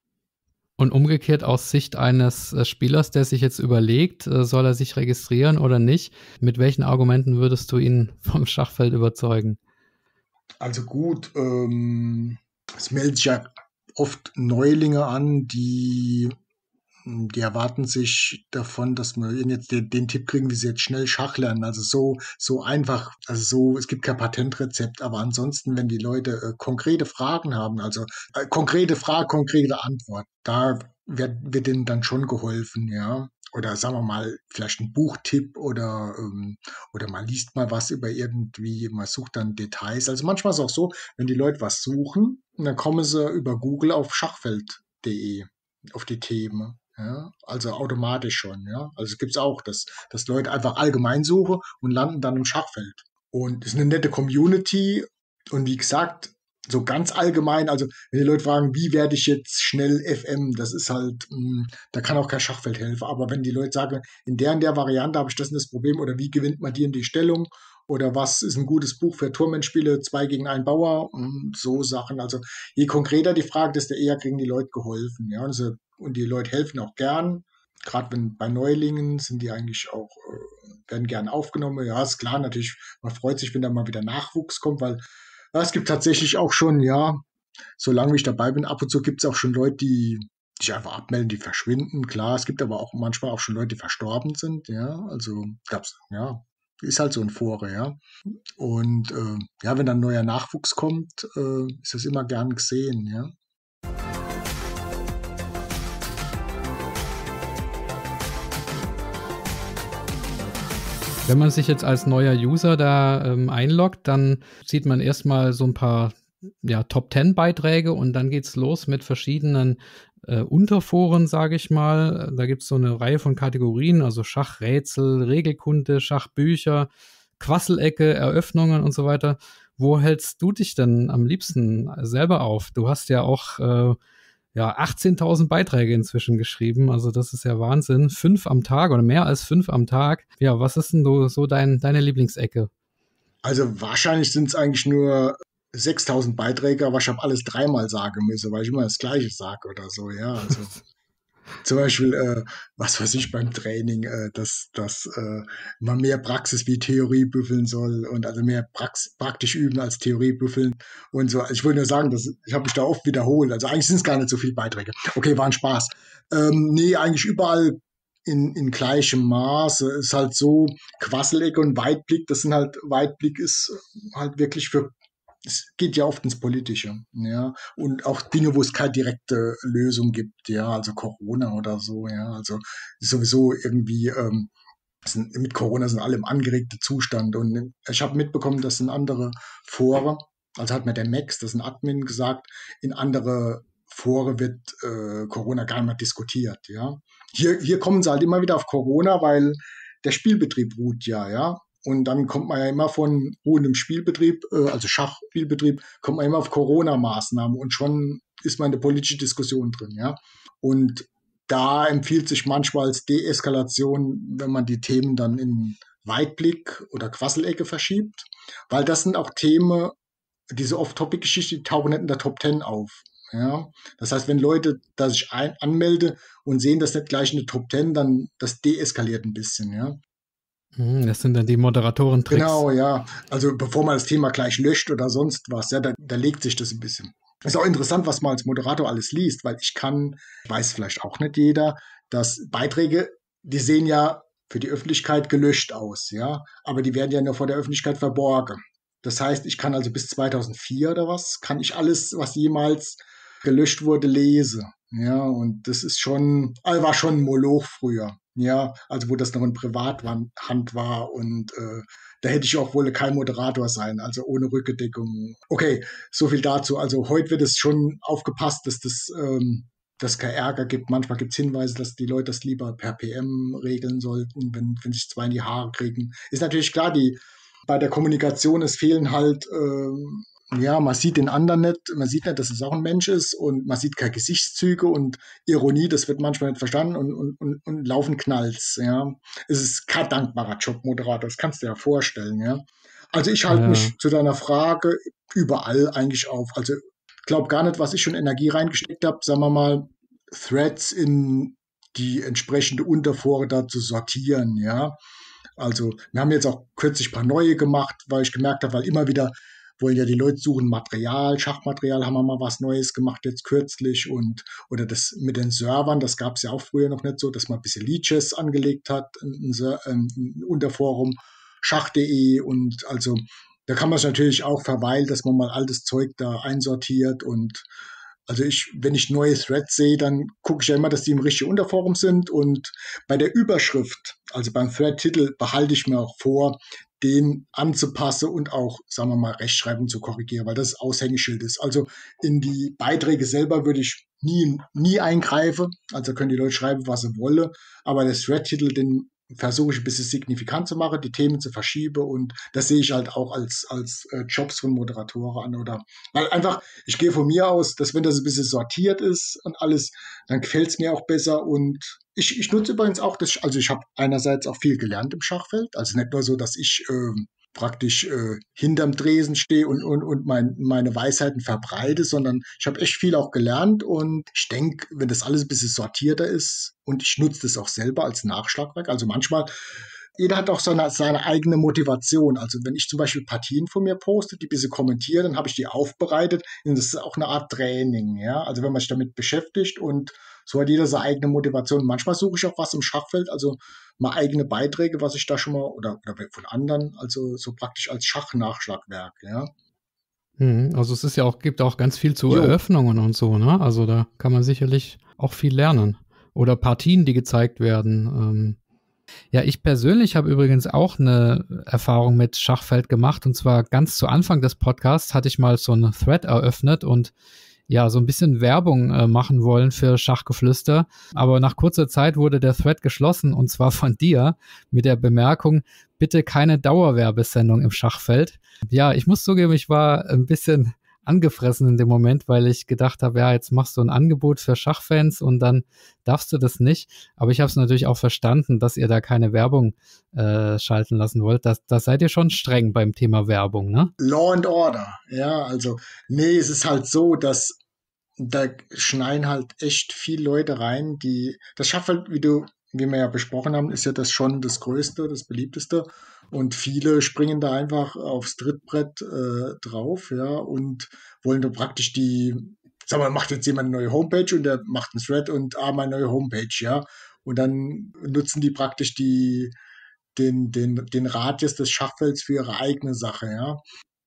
Und umgekehrt aus Sicht eines äh, Spielers, der sich jetzt überlegt, äh, soll er sich registrieren oder nicht, mit welchen Argumenten würdest du ihn vom Schachfeld überzeugen? Also gut, ähm, es melden sich ja oft Neulinge an, die die erwarten sich davon, dass wir ihnen jetzt den, den Tipp kriegen, wie sie jetzt schnell Schach lernen. Also so, so einfach, also so, es gibt kein Patentrezept, aber ansonsten, wenn die Leute äh, konkrete Fragen haben, also äh, konkrete Frage, konkrete Antwort, da wird, wird denen dann schon geholfen, ja. Oder sagen wir mal, vielleicht ein Buchtipp oder, ähm, oder man liest mal was über irgendwie, man sucht dann Details. Also manchmal ist es auch so, wenn die Leute was suchen, dann kommen sie über Google auf schachfeld punkt de, auf die Themen. Ja, also automatisch schon, ja. Also es gibt es auch, dass, dass Leute einfach allgemein suchen und landen dann im Schachfeld. Und es ist eine nette Community. Und wie gesagt, so ganz allgemein, also wenn die Leute fragen, wie werde ich jetzt schnell F M, das ist halt, mh, da kann auch kein Schachfeld helfen. Aber wenn die Leute sagen, in der und der Variante habe ich das und das Problem oder wie gewinnt man die in die Stellung oder was ist ein gutes Buch für Turmendspiele, zwei gegen einen Bauer, und so Sachen. Also je konkreter die Frage, desto eher kriegen die Leute geholfen. Ja, also, und die Leute helfen auch gern. Gerade wenn bei Neulingen sind die eigentlich auch, äh, werden gern aufgenommen. Ja, ist klar, natürlich, man freut sich, wenn da mal wieder Nachwuchs kommt, weil ja, es gibt tatsächlich auch schon, ja, solange ich dabei bin, ab und zu gibt es auch schon Leute, die sich einfach abmelden, die verschwinden. Klar, es gibt aber auch manchmal auch schon Leute, die verstorben sind. Ja, also gab's, ja. ist halt so ein Fore, ja. Und äh, ja, wenn dann neuer Nachwuchs kommt, äh, ist das immer gern gesehen, ja. Wenn man sich jetzt als neuer User da ähm, einloggt, dann sieht man erstmal so ein paar ja, Top Ten Beiträge und dann geht's los mit verschiedenen äh, Unterforen, sage ich mal. Da gibt's so eine Reihe von Kategorien, also Schachrätsel, Regelkunde, Schachbücher, Quasselecke, Eröffnungen und so weiter. Wo hältst du dich denn am liebsten selber auf? Du hast ja auch äh, ja, achtzehntausend Beiträge inzwischen geschrieben, also das ist ja Wahnsinn. Fünf am Tag oder mehr als fünf am Tag. Ja, was ist denn so, so dein, deine Lieblingsecke? Also wahrscheinlich sind es eigentlich nur sechstausend Beiträge, aber ich habe alles dreimal sagen müssen, weil ich immer das Gleiche sage oder so, ja. Also zum Beispiel, äh, was weiß ich, beim Training, äh, dass, dass äh, man mehr Praxis wie Theorie büffeln soll und also mehr Prax praktisch üben als Theorie büffeln und so. Also ich wollte nur sagen, dass, ich habe mich da oft wiederholt. Also eigentlich sind es gar nicht so viele Beiträge. Okay, war ein Spaß. Ähm, nee, eigentlich überall in, in gleichem Maße. Ist halt so, Quasselecke und Weitblick, das sind halt, Weitblick ist halt wirklich für, es geht ja oft ins Politische, ja, und auch Dinge, wo es keine direkte Lösung gibt, ja, also Corona oder so, ja, also sowieso irgendwie ähm, sind, mit Corona sind alle im angeregten Zustand und ich habe mitbekommen, dass in andere Foren, also hat mir der Max, das ist ein Admin, gesagt, in andere Foren wird äh, Corona gar nicht mehr diskutiert, ja. Hier, hier kommen sie halt immer wieder auf Corona, weil der Spielbetrieb ruht ja, ja. Und dann kommt man ja immer von ruhendem Spielbetrieb, äh, also Schachspielbetrieb, kommt man immer auf Corona-Maßnahmen und schon ist man in der politischen Diskussion drin, ja. Und da empfiehlt sich manchmal als Deeskalation, wenn man die Themen dann in Weitblick oder Quasselecke verschiebt, weil das sind auch Themen, diese Off-Topic-Geschichte, die tauchen nicht in der Top Ten auf. Ja, das heißt, wenn Leute da sich ein anmelden und sehen das nicht gleich in der Top Ten, dann das deeskaliert ein bisschen, ja. Das sind dann die Moderatoren-Tricks. Genau, ja. Also bevor man das Thema gleich löscht oder sonst was, ja, da, da legt sich das ein bisschen. Ist auch interessant, was man als Moderator alles liest, weil ich kann, weiß vielleicht auch nicht jeder, dass Beiträge, die sehen ja für die Öffentlichkeit gelöscht aus, ja, aber die werden ja nur vor der Öffentlichkeit verborgen. Das heißt, ich kann also bis zweitausendvier oder was, kann ich alles, was jemals gelöscht wurde, lesen. Ja, und das ist schon, also war schon ein Moloch früher. Ja, also wo das noch in Privathand war und äh, da hätte ich auch wohl kein Moderator sein, also ohne Rückendeckung. Okay, so viel dazu. Also heute wird es schon aufgepasst, dass das ähm, dass kein Ärger gibt. Manchmal gibt es Hinweise, dass die Leute das lieber per P M regeln sollten, wenn, wenn sich zwei in die Haare kriegen. Ist natürlich klar, die bei der Kommunikation, es fehlen halt ähm, ja, man sieht den anderen nicht, man sieht nicht, dass es auch ein Mensch ist und man sieht keine Gesichtszüge und Ironie, das wird manchmal nicht verstanden und, und, und, und laufen Knalls, ja. Es ist kein dankbarer Job, Moderator, das kannst du dir ja vorstellen, ja. Also ich halte Ja. mich zu deiner Frage überall eigentlich auf. Also ich glaube gar nicht, was ich schon Energie reingesteckt habe, sagen wir mal, Threads in die entsprechende Unterforen da zu sortieren, ja. Also wir haben jetzt auch kürzlich ein paar neue gemacht, weil ich gemerkt habe, weil immer wieder wollen ja die Leute suchen Material, Schachmaterial, haben wir mal was Neues gemacht jetzt kürzlich und oder das mit den Servern, das gab es ja auch früher noch nicht so, dass man ein bisschen Leeches angelegt hat, ein, ein, ein Unterforum, schach punkt de und also da kann man es natürlich auch verweilen, dass man mal altes Zeug da einsortiert und also ich, wenn ich neue Threads sehe, dann gucke ich ja immer, dass die im richtigen Unterforum sind und bei der Überschrift, also beim Thread-Titel, behalte ich mir auch vor, den anzupassen und auch, sagen wir mal, Rechtschreibung zu korrigieren, weil das Aushängeschild ist. Also in die Beiträge selber würde ich nie, nie eingreifen, also können die Leute schreiben, was sie wollen, aber der Thread-Titel, den versuche ich ein bisschen signifikant zu machen, die Themen zu verschieben und das sehe ich halt auch als, als äh, Jobs von Moderatoren an oder, weil einfach, ich gehe von mir aus, dass wenn das ein bisschen sortiert ist und alles, dann gefällt es mir auch besser und ich, ich nutze übrigens auch das, also ich habe einerseits auch viel gelernt im Schachfeld, also nicht nur so, dass ich ähm, praktisch äh, hinterm Tresen stehe und, und, und mein, meine Weisheiten verbreite, sondern ich habe echt viel auch gelernt und ich denke, wenn das alles ein bisschen sortierter ist und ich nutze das auch selber als Nachschlagwerk, also manchmal, jeder hat auch seine, seine eigene Motivation, also wenn ich zum Beispiel Partien von mir poste, die ein bisschen kommentiere, dann habe ich die aufbereitet und das ist auch eine Art Training, ja, also wenn man sich damit beschäftigt und so hat jeder seine eigene Motivation. Manchmal suche ich auch was im Schachfeld, also mal eigene Beiträge, was ich da schon mal, oder, oder von anderen, also so praktisch als Schachnachschlagwerk, ja. Mhm. Also es ist ja auch, gibt auch ganz viel zu Jo. Eröffnungen und so, ne? Also da kann man sicherlich auch viel lernen. Oder Partien, die gezeigt werden. Ähm, Ja, ich persönlich habe übrigens auch eine Erfahrung mit Schachfeld gemacht. Und zwar ganz zu Anfang des Podcasts hatte ich mal so einen Thread eröffnet und ja, so ein bisschen Werbung äh, machen wollen für Schachgeflüster. Aber nach kurzer Zeit wurde der Thread geschlossen, und zwar von dir mit der Bemerkung, bitte keine Dauerwerbesendung im Schachfeld. Ja, ich muss zugeben, ich war ein bisschen angefressen in dem Moment, weil ich gedacht habe, ja, jetzt machst du ein Angebot für Schachfans und dann darfst du das nicht. Aber ich habe es natürlich auch verstanden, dass ihr da keine Werbung äh, schalten lassen wollt. Da das seid ihr schon streng beim Thema Werbung, ne? Law and Order, ja, also, nee, es ist halt so, dass da schneien halt echt viele Leute rein, die, das Schachfeld, wie du, wie wir ja besprochen haben, ist ja das schon das Größte, das Beliebteste. Und viele springen da einfach aufs Trittbrett äh, drauf, ja, und wollen da praktisch die, sag mal, macht jetzt jemand eine neue Homepage und der macht einen Thread und ah, meine neue Homepage, ja. Und dann nutzen die praktisch die, den, den, den Radius des Schachfelds für ihre eigene Sache, ja.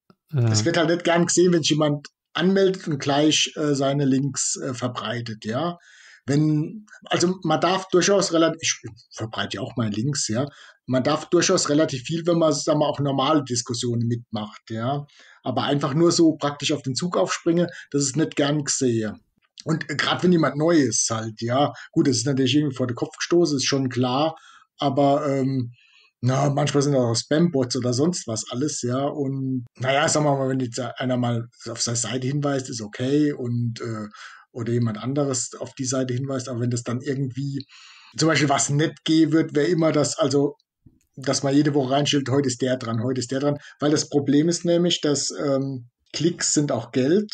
Es Äh, wird halt nicht gern gesehen, wenn sich jemand anmeldet und gleich äh, seine Links äh, verbreitet, ja. Wenn, also man darf durchaus relativ, ich verbreite ja auch meine Links, ja. Man darf durchaus relativ viel, wenn man, sagen wir, auch normale Diskussionen mitmacht, ja. Aber einfach nur so praktisch auf den Zug aufspringe, das ist nicht gern gesehen. Und gerade wenn jemand neu ist halt, ja. Gut, das ist natürlich irgendwie vor den Kopf gestoßen, ist schon klar. Aber ähm, na, manchmal sind auch Spam-Bots oder sonst was alles, ja. Und naja, sagen wir mal, wenn jetzt einer mal auf seine Seite hinweist, ist okay und äh, oder jemand anderes auf die Seite hinweist, aber wenn das dann irgendwie zum Beispiel was nicht gehen wird, wer immer das, also dass man jede Woche reinstellt, heute ist der dran, heute ist der dran, weil das Problem ist nämlich, dass ähm, Klicks sind auch Geld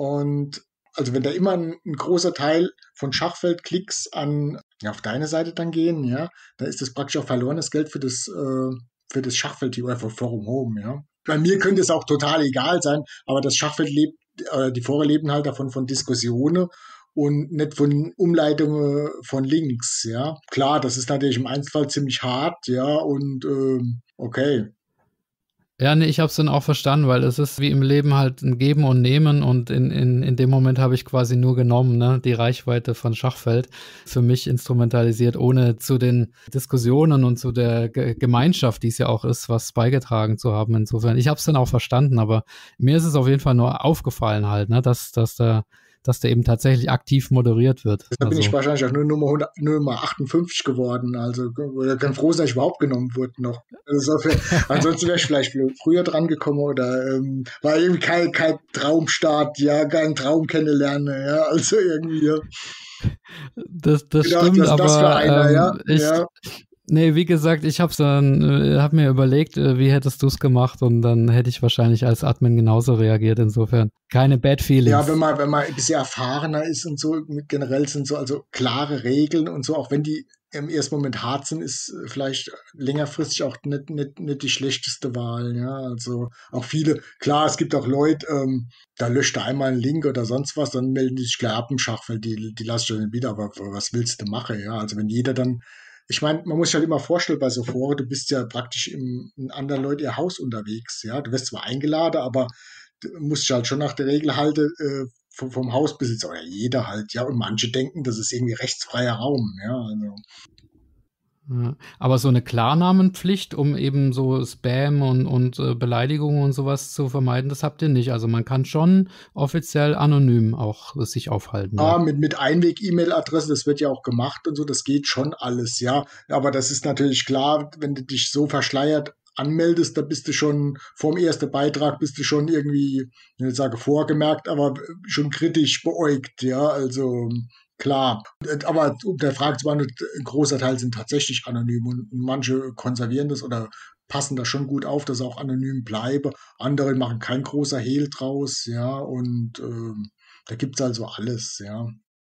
und also wenn da immer ein, ein großer Teil von Schachfeldklicks an ja, auf deine Seite dann gehen, ja, dann ist das praktisch auch verlorenes Geld für das äh, für das Schachfeld oder für Forum Home, ja. Bei mir könnte es auch total egal sein, aber das Schachfeld lebt, äh, die Foren leben halt davon von Diskussionen und nicht von Umleitungen von Links, ja. Klar, das ist natürlich im Einzelfall ziemlich hart, ja, und ähm, okay. Ja, nee, ich habe es dann auch verstanden, weil es ist wie im Leben halt ein Geben und Nehmen und in, in, in dem Moment habe ich quasi nur genommen, ne, die Reichweite von Schachfeld für mich instrumentalisiert, ohne zu den Diskussionen und zu der Ge- Gemeinschaft, die es ja auch ist, was beigetragen zu haben. Insofern, ich habe es dann auch verstanden, aber mir ist es auf jeden Fall nur aufgefallen halt, ne, dass, dass da dass der eben tatsächlich aktiv moderiert wird. Deshalb bin ich Also, wahrscheinlich auch nur Nummer, hundert, Nummer achtundfünfzig geworden. Also oder kann froh sein, dass ich überhaupt genommen wurde noch. Also, so viel- ansonsten wäre ich vielleicht früher dran gekommen oder ähm, war irgendwie kein, kein Traumstart, ja, kein Traum kennenlernen, ja. Also irgendwie, ja. das, das Gedacht, stimmt, was ist das für aber einer, ja? ähm, ich, Ja. nee, wie gesagt, ich hab's dann, äh, hab mir überlegt, äh, wie hättest du's gemacht und dann hätte ich wahrscheinlich als Admin genauso reagiert. Insofern keine Bad Ja, wenn Feelings. man, wenn man ein bisschen erfahrener ist und so, mit generell sind so, also klare Regeln und so, auch wenn die im ersten Moment hart sind, ist äh, vielleicht längerfristig auch nicht, nicht, nicht die schlechteste Wahl, ja. Also auch viele, klar, es gibt auch Leute, ähm, da löscht er einmal einen Link oder sonst was, dann melden die sich gleich ab im Schachfeld, die, die lasse ich dann wieder, aber was willst du machen, ja? Also wenn jeder dann, ich meine, man muss sich halt immer vorstellen, bei so Foren, du bist ja praktisch im, in anderen Leuten ihr Haus unterwegs, ja. Du wirst zwar eingeladen, aber muss ich halt schon nach der Regel halten, äh, vom, vom Hausbesitzer oder jeder halt, ja. Und manche denken, das ist irgendwie rechtsfreier Raum, ja. Also, Ja. Aber so eine Klarnamenpflicht, um eben so Spam und, und äh, Beleidigungen und sowas zu vermeiden, das habt ihr nicht. Also man kann schon offiziell anonym auch äh, sich aufhalten ja, da. mit, mit Einweg-E-Mail-Adresse, das wird ja auch gemacht und so, das geht schon alles, ja. Aber das ist natürlich klar, wenn du dich so verschleiert anmeldest, da bist du schon vom ersten Beitrag, bist du schon irgendwie, ich will nicht sagen vorgemerkt, aber schon kritisch beäugt, ja. Also klar. Aber um der Frage zu beantworten, ein großer Teil sind tatsächlich anonym und manche konservieren das oder passen da schon gut auf, dass sie auch anonym bleibe. Andere machen kein großer Hehl draus, ja, und ähm, da gibt's also alles, ja.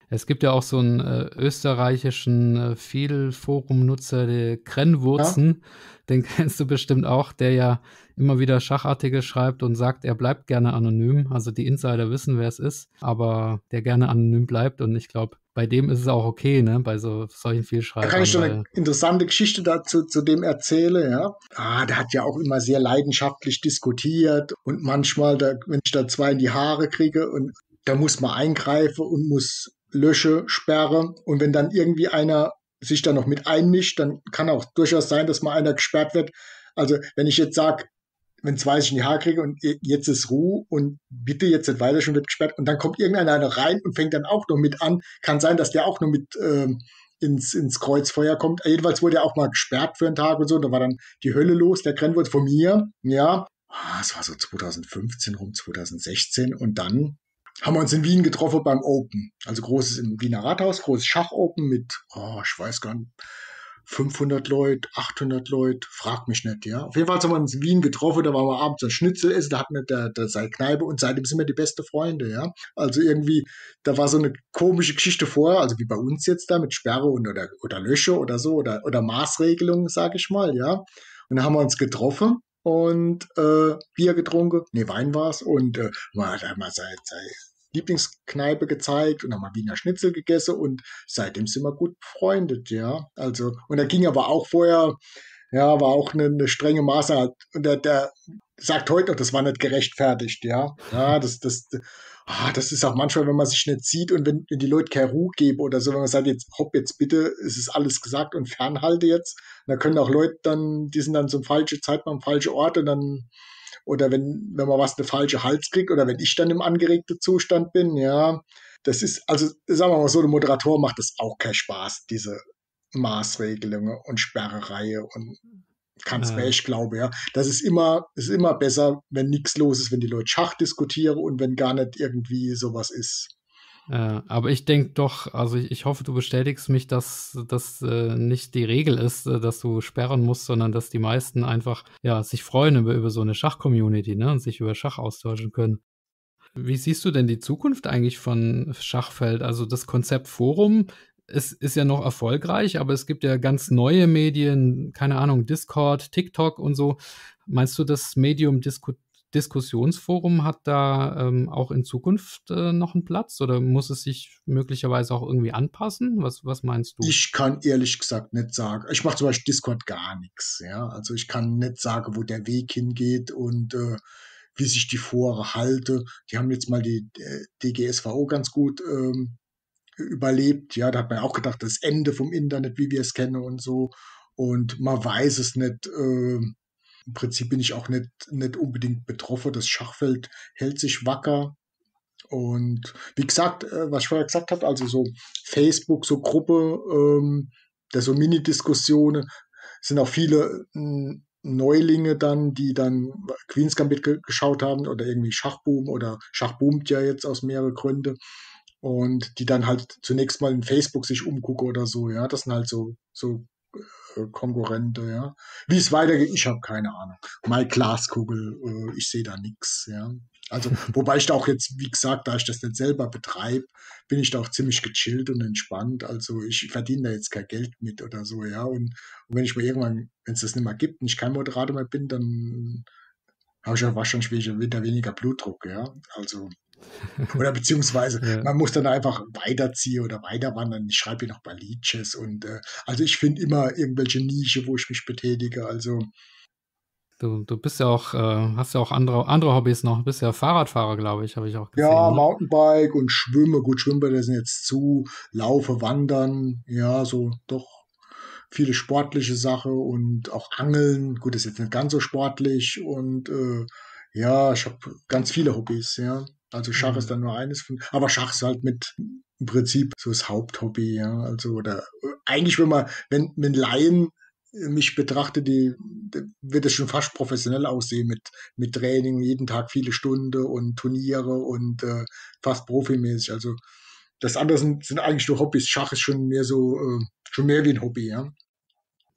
Es gibt ja auch so einen äh, österreichischen äh, Viel-Forum-Nutzer, der Ja, Krenwurzen, den kennst du bestimmt auch, der ja immer wieder Schachartikel schreibt und sagt, er bleibt gerne anonym. Also die Insider wissen, wer es ist, aber der gerne anonym bleibt. Und ich glaube, bei dem ist es auch okay, ne, bei so solchen da kann ich Vielschreibern, dir eine weil interessante Geschichte dazu zu dem erzählen, ja. Ah, der hat ja auch immer sehr leidenschaftlich diskutiert und manchmal, da, wenn ich da zwei in die Haare kriege und da muss man eingreifen und muss lösche, sperre und wenn dann irgendwie einer sich da noch mit einmischt, dann kann auch durchaus sein, dass mal einer gesperrt wird. Also wenn ich jetzt sage, wenn zwei sich in die Haare kriege und jetzt ist Ruhe und bitte jetzt nicht weiter, schon wird gesperrt und dann kommt irgendeiner rein und fängt dann auch noch mit an, kann sein, dass der auch noch mit ähm, ins, ins Kreuzfeuer kommt. Jedenfalls wurde er auch mal gesperrt für einen Tag und so. Und da war dann die Hölle los. Der Grenn wurde von mir. Ja, ah, es war so zwanzig fünfzehn rum, zwanzig sechzehn. Und dann haben wir uns in Wien getroffen beim Open. Also großes im Wiener Rathaus, großes Schach-Open mit, oh, ich weiß gar nicht, fünfhundert Leute, achthundert Leute, frag mich nicht, ja. Auf jeden Fall haben wir uns in Wien getroffen, da waren wir abends ein Schnitzel essen, da hatten wir der, der seine Kneipe und seitdem sind wir die beste Freunde, ja. Also irgendwie, da war so eine komische Geschichte vorher, also wie bei uns jetzt da mit Sperre und oder, oder Lösche oder so oder, oder Maßregelungen, sag ich mal, ja. Und dann haben wir uns getroffen und äh, Bier getrunken, nee, Wein war's und äh, man hat mal sein, sein Lieblingskneipe gezeigt und haben mal Wiener Schnitzel gegessen und seitdem sind wir gut befreundet, ja. Also, und da ging aber auch vorher, ja, war auch eine, eine strenge Maße. Und der, der sagt heute noch, das war nicht gerechtfertigt, ja. Ja, das, das, ah, das ist auch manchmal, wenn man sich nicht sieht und wenn, wenn die Leute keine Ruhe geben oder so, wenn man sagt, jetzt hopp, jetzt bitte, es ist alles gesagt und fernhalte jetzt. Und da können auch Leute dann, die sind dann zum falschen Zeitpunkt am falschen Ort und dann oder wenn, wenn man was eine falsche Hals kriegt oder wenn ich dann im angeregten Zustand bin, ja, das ist, also sagen wir mal so, der Moderator macht das auch keinen Spaß, diese Maßregelungen und Sperrerei und kann's mir äh, echt glauben, ja. Das ist immer, ist immer besser, wenn nichts los ist, wenn die Leute Schach diskutieren und wenn gar nicht irgendwie sowas ist. äh, aber ich denke doch, also ich, ich hoffe, du bestätigst mich, dass das äh, nicht die Regel ist, äh, dass du sperren musst, sondern dass die meisten einfach ja sich freuen über, über so eine Schach-Community, ne, und sich über Schach austauschen können. Wie siehst du denn die Zukunft eigentlich von Schachfeld? Also das Konzept Forum ist, ist ja noch erfolgreich, aber es gibt ja ganz neue Medien, keine Ahnung, Discord, TikTok und so. Meinst du, das Medium Disku Diskussionsforum hat da ähm, auch in Zukunft äh, noch einen Platz oder muss es sich möglicherweise auch irgendwie anpassen? Was, was meinst du? Ich kann ehrlich gesagt nicht sagen. Ich mache zum Beispiel Discord gar nichts. Ja, also ich kann nicht sagen, wo der Weg hingeht und äh, wie sich die Foren halte. Die haben jetzt mal die äh, D G S V O ganz gut ähm, überlebt. Ja, da hat man auch gedacht, das Ende vom Internet, wie wir es kennen und so. Und man weiß es nicht. Äh, Im Prinzip bin ich auch nicht, nicht unbedingt betroffen. Das Schachfeld hält sich wacker. Und wie gesagt, äh, was ich vorher gesagt habe, also so Facebook, so Gruppe, ähm, da so Mini-Diskussionen, sind auch viele ähm, Neulinge dann, die dann Queen's Gambit ge geschaut haben oder irgendwie Schachboom oder Schach boomt ja jetzt aus mehreren Gründen und die dann halt zunächst mal in Facebook sich umgucken oder so, ja, das sind halt so, so äh, Konkurrente, ja. Wie es weitergeht, ich habe keine Ahnung. Meine Glaskugel, äh, ich sehe da nichts, ja. Also, wobei ich da auch jetzt, wie gesagt, da ich das nicht selber betreibe, bin ich da auch ziemlich gechillt und entspannt. Also ich verdiene da jetzt kein Geld mit oder so, ja. Und, und wenn ich mir irgendwann, wenn es das nicht mehr gibt und ich kein Moderator mehr bin, dann habe ich ja wahrscheinlich wieder weniger Blutdruck, ja. Also, oder beziehungsweise Ja. man muss dann einfach weiterziehen oder weiterwandern. Ich schreibe hier noch bei Leeches und äh, also ich finde immer irgendwelche Nische, wo ich mich betätige. Also Du, du bist ja auch, äh, hast ja auch andere, andere Hobbys noch. Du bist ja Fahrradfahrer, glaube ich, habe ich auch gesehen, ja, ne? Mountainbike und Schwimme. Gut, Schwimmbäder sind jetzt zu, Laufe, Wandern, ja, so doch viele sportliche Sachen und auch Angeln. Gut, das ist jetzt nicht ganz so sportlich und äh, ja, ich habe ganz viele Hobbys, ja. Also Schach ist Mhm. dann nur eines von, aber Schach ist halt mit im Prinzip so das Haupthobby, ja. Also oder äh, eigentlich, wenn man, wenn, wenn Laien äh, mich betrachte, die, die wird es schon fast professionell aussehen mit, mit Training, jeden Tag viele Stunden und Turniere und äh, fast profimäßig. Also das andere sind, sind eigentlich nur Hobbys. Schach ist schon mehr so, äh, schon mehr wie ein Hobby, ja.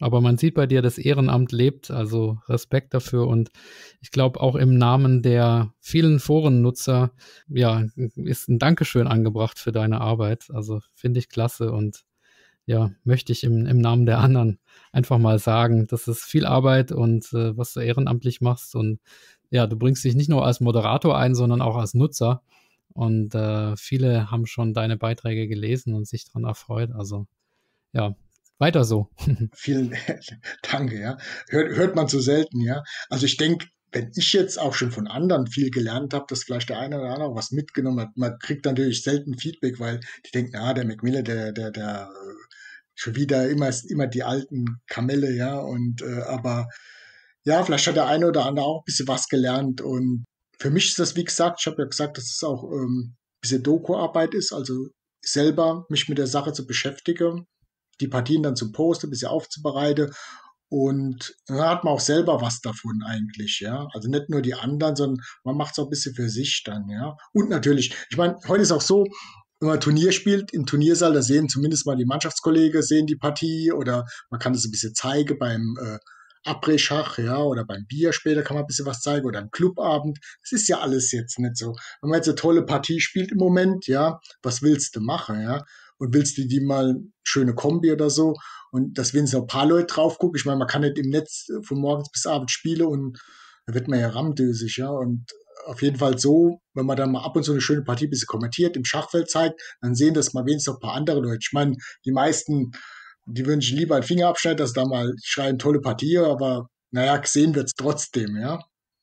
Aber man sieht bei dir, das Ehrenamt lebt, also Respekt dafür. Und ich glaube, auch im Namen der vielen Forennutzer, ja, ist ein Dankeschön angebracht für deine Arbeit. Also finde ich klasse und ja, möchte ich im, im Namen der anderen einfach mal sagen, das ist viel Arbeit und äh, was du ehrenamtlich machst. Und ja, du bringst dich nicht nur als Moderator ein, sondern auch als Nutzer. Und äh, viele haben schon deine Beiträge gelesen und sich daran erfreut. Also ja, weiter so. Vielen Dank, ja. Hört, hört man so selten, ja. Also ich denke, wenn ich jetzt auch schon von anderen viel gelernt habe, dass vielleicht der eine oder andere was mitgenommen hat, man kriegt natürlich selten Feedback, weil die denken, ah, der McMillan, der, der, der äh, schon wieder immer, immer die alten Kamelle, ja. Und äh, aber ja, vielleicht hat der eine oder andere auch ein bisschen was gelernt. Und für mich ist das, wie gesagt, ich habe ja gesagt, dass es auch ähm, ein bisschen Doku-Arbeit ist, also selber mich mit der Sache zu beschäftigen, die Partien dann zu posten, ein bisschen aufzubereiten. Und dann hat man auch selber was davon eigentlich, ja. Also nicht nur die anderen, sondern man macht es auch ein bisschen für sich dann, ja. Und natürlich, ich meine, heute ist auch so, wenn man ein Turnier spielt, im Turniersaal, da sehen zumindest mal die Mannschaftskollegen, sehen die Partie oder man kann das ein bisschen zeigen beim äh, Après-Schach, ja, oder beim Bier später kann man ein bisschen was zeigen oder am Clubabend. Das ist ja alles jetzt nicht so. Wenn man jetzt eine tolle Partie spielt im Moment, ja, was willst du machen, ja? Und willst du die mal schöne Kombi oder so? Und dass wenn so ein paar Leute drauf gucken, ich meine, man kann nicht im Netz von morgens bis abends spielen und da wird man ja rammdösig, ja. Und auf jeden Fall so, wenn man dann mal ab und zu eine schöne Partie ein bisschen kommentiert, im Schachfeld zeigt, dann sehen das mal wenigstens noch ein paar andere Leute. Ich meine, die meisten, die würden sich lieber einen Finger abschneiden, dass da mal schreien, tolle Partie, aber naja, gesehen wird's trotzdem, ja.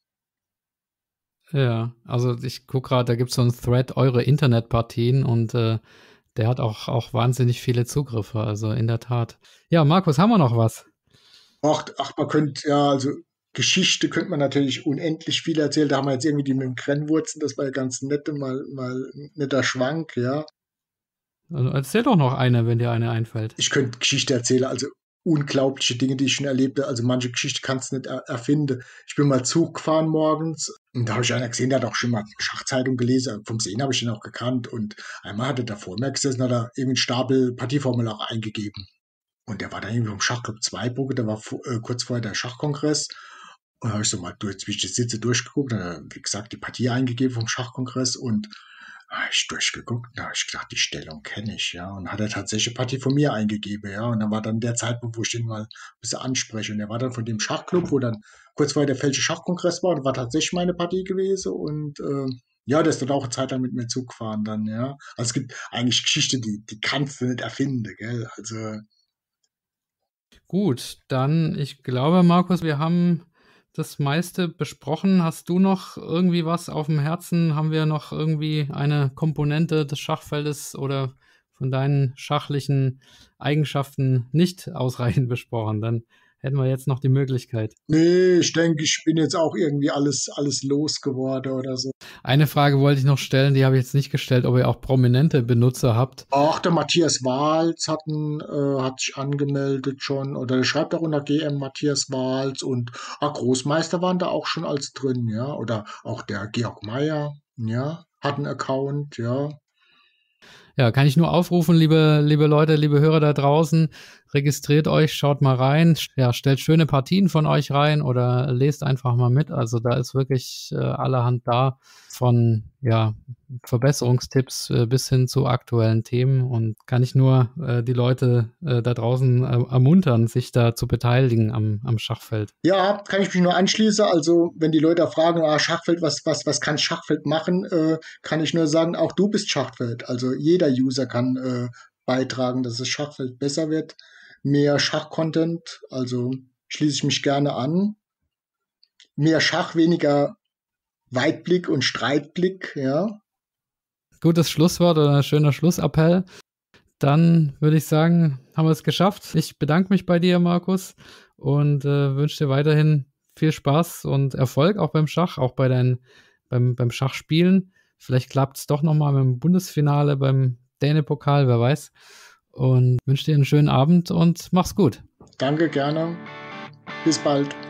Ja, also ich gucke gerade, da gibt es so einen Thread, eure Internetpartien und äh, der hat auch, auch wahnsinnig viele Zugriffe, also in der Tat. Ja, Markus, haben wir noch was? Ach, ach, man könnte, ja, also Geschichte könnte man natürlich unendlich viel erzählen. Da haben wir jetzt irgendwie die mit dem Krennwurzen, das war ja ganz nett, mal, mal ein netter Schwank, ja. Also erzähl doch noch eine, wenn dir eine einfällt. Ich könnte Geschichte erzählen, also unglaubliche Dinge, die ich schon erlebte. Also manche Geschichte kannst du nicht er erfinden. Ich bin mal Zug gefahren morgens und da habe ich einer gesehen, der hat auch schon mal Schachzeitung gelesen. Vom Sehen habe ich ihn auch gekannt. Und einmal hat er da vor mir gesessen, hat er irgendwie einen Stapel Partieformulare eingegeben. Und der war dann irgendwie vom Schachclub Zweibrücke, da war äh, kurz vorher der Schachkongress. Und da habe ich so mal durch, zwischen die Sitze durchgeguckt, dann hat er, wie gesagt, die Partie eingegeben vom Schachkongress und da habe ich durchgeguckt, da habe ich gedacht, die Stellung kenne ich, ja. Und hat er tatsächlich eine Partie von mir eingegeben, ja. Und dann war dann der Zeitpunkt, wo ich den mal ein bisschen anspreche. Und er war dann von dem Schachclub, wo dann kurz vorher der Felsche Schachkongress war, und war tatsächlich meine Partie gewesen. Und äh, ja, der ist dann auch eine Zeit lang mit mir Zug gefahren dann, ja. Also es gibt eigentlich Geschichten, die, die kannst du nicht erfinden, gell. Also Gut, dann, ich glaube, Markus, wir haben das meiste besprochen. Hast du noch irgendwie was auf dem Herzen? Haben wir noch irgendwie eine Komponente des Schachfeldes oder von deinen schachlichen Eigenschaften nicht ausreichend besprochen? Dann hätten wir jetzt noch die Möglichkeit. nee, ich denke, ich bin jetzt auch irgendwie alles, alles losgeworden oder so. Eine Frage wollte ich noch stellen, die habe ich jetzt nicht gestellt, ob ihr auch prominente Benutzer habt. Auch der Matthias Wahls hat, ein, äh, hat sich angemeldet schon, oder der schreibt auch unter G M Matthias Wahls und ah, Großmeister waren da auch schon als drin, ja, oder auch der Georg Meier, ja, hat einen Account, ja. Ja, kann ich nur aufrufen, liebe, liebe Leute, liebe Hörer da draußen, registriert euch, schaut mal rein, ja, stellt schöne Partien von euch rein oder lest einfach mal mit. Also da ist wirklich äh, allerhand da, von ja, Verbesserungstipps äh, bis hin zu aktuellen Themen, und kann ich nur äh, die Leute äh, da draußen äh, ermuntern, sich da zu beteiligen am, am Schachfeld. Ja, kann ich mich nur anschließen. Also, wenn die Leute fragen, ah, Schachfeld, was, was, was kann Schachfeld machen, äh, kann ich nur sagen, auch du bist Schachfeld. Also, jeder User kann äh, beitragen, dass das Schachfeld besser wird. Mehr Schachcontent, also schließe ich mich gerne an. Mehr Schach, weniger Weitblick und Streitblick, ja. Gutes Schlusswort oder ein schöner Schlussappell. Dann würde ich sagen, haben wir es geschafft. Ich bedanke mich bei dir, Markus, und äh, wünsche dir weiterhin viel Spaß und Erfolg auch beim Schach, auch bei dein, beim, beim Schachspielen. Vielleicht klappt es doch nochmal mit dem Bundesfinale beim Dänepokal, wer weiß. Und wünsche dir einen schönen Abend und mach's gut. Danke, gerne. Bis bald.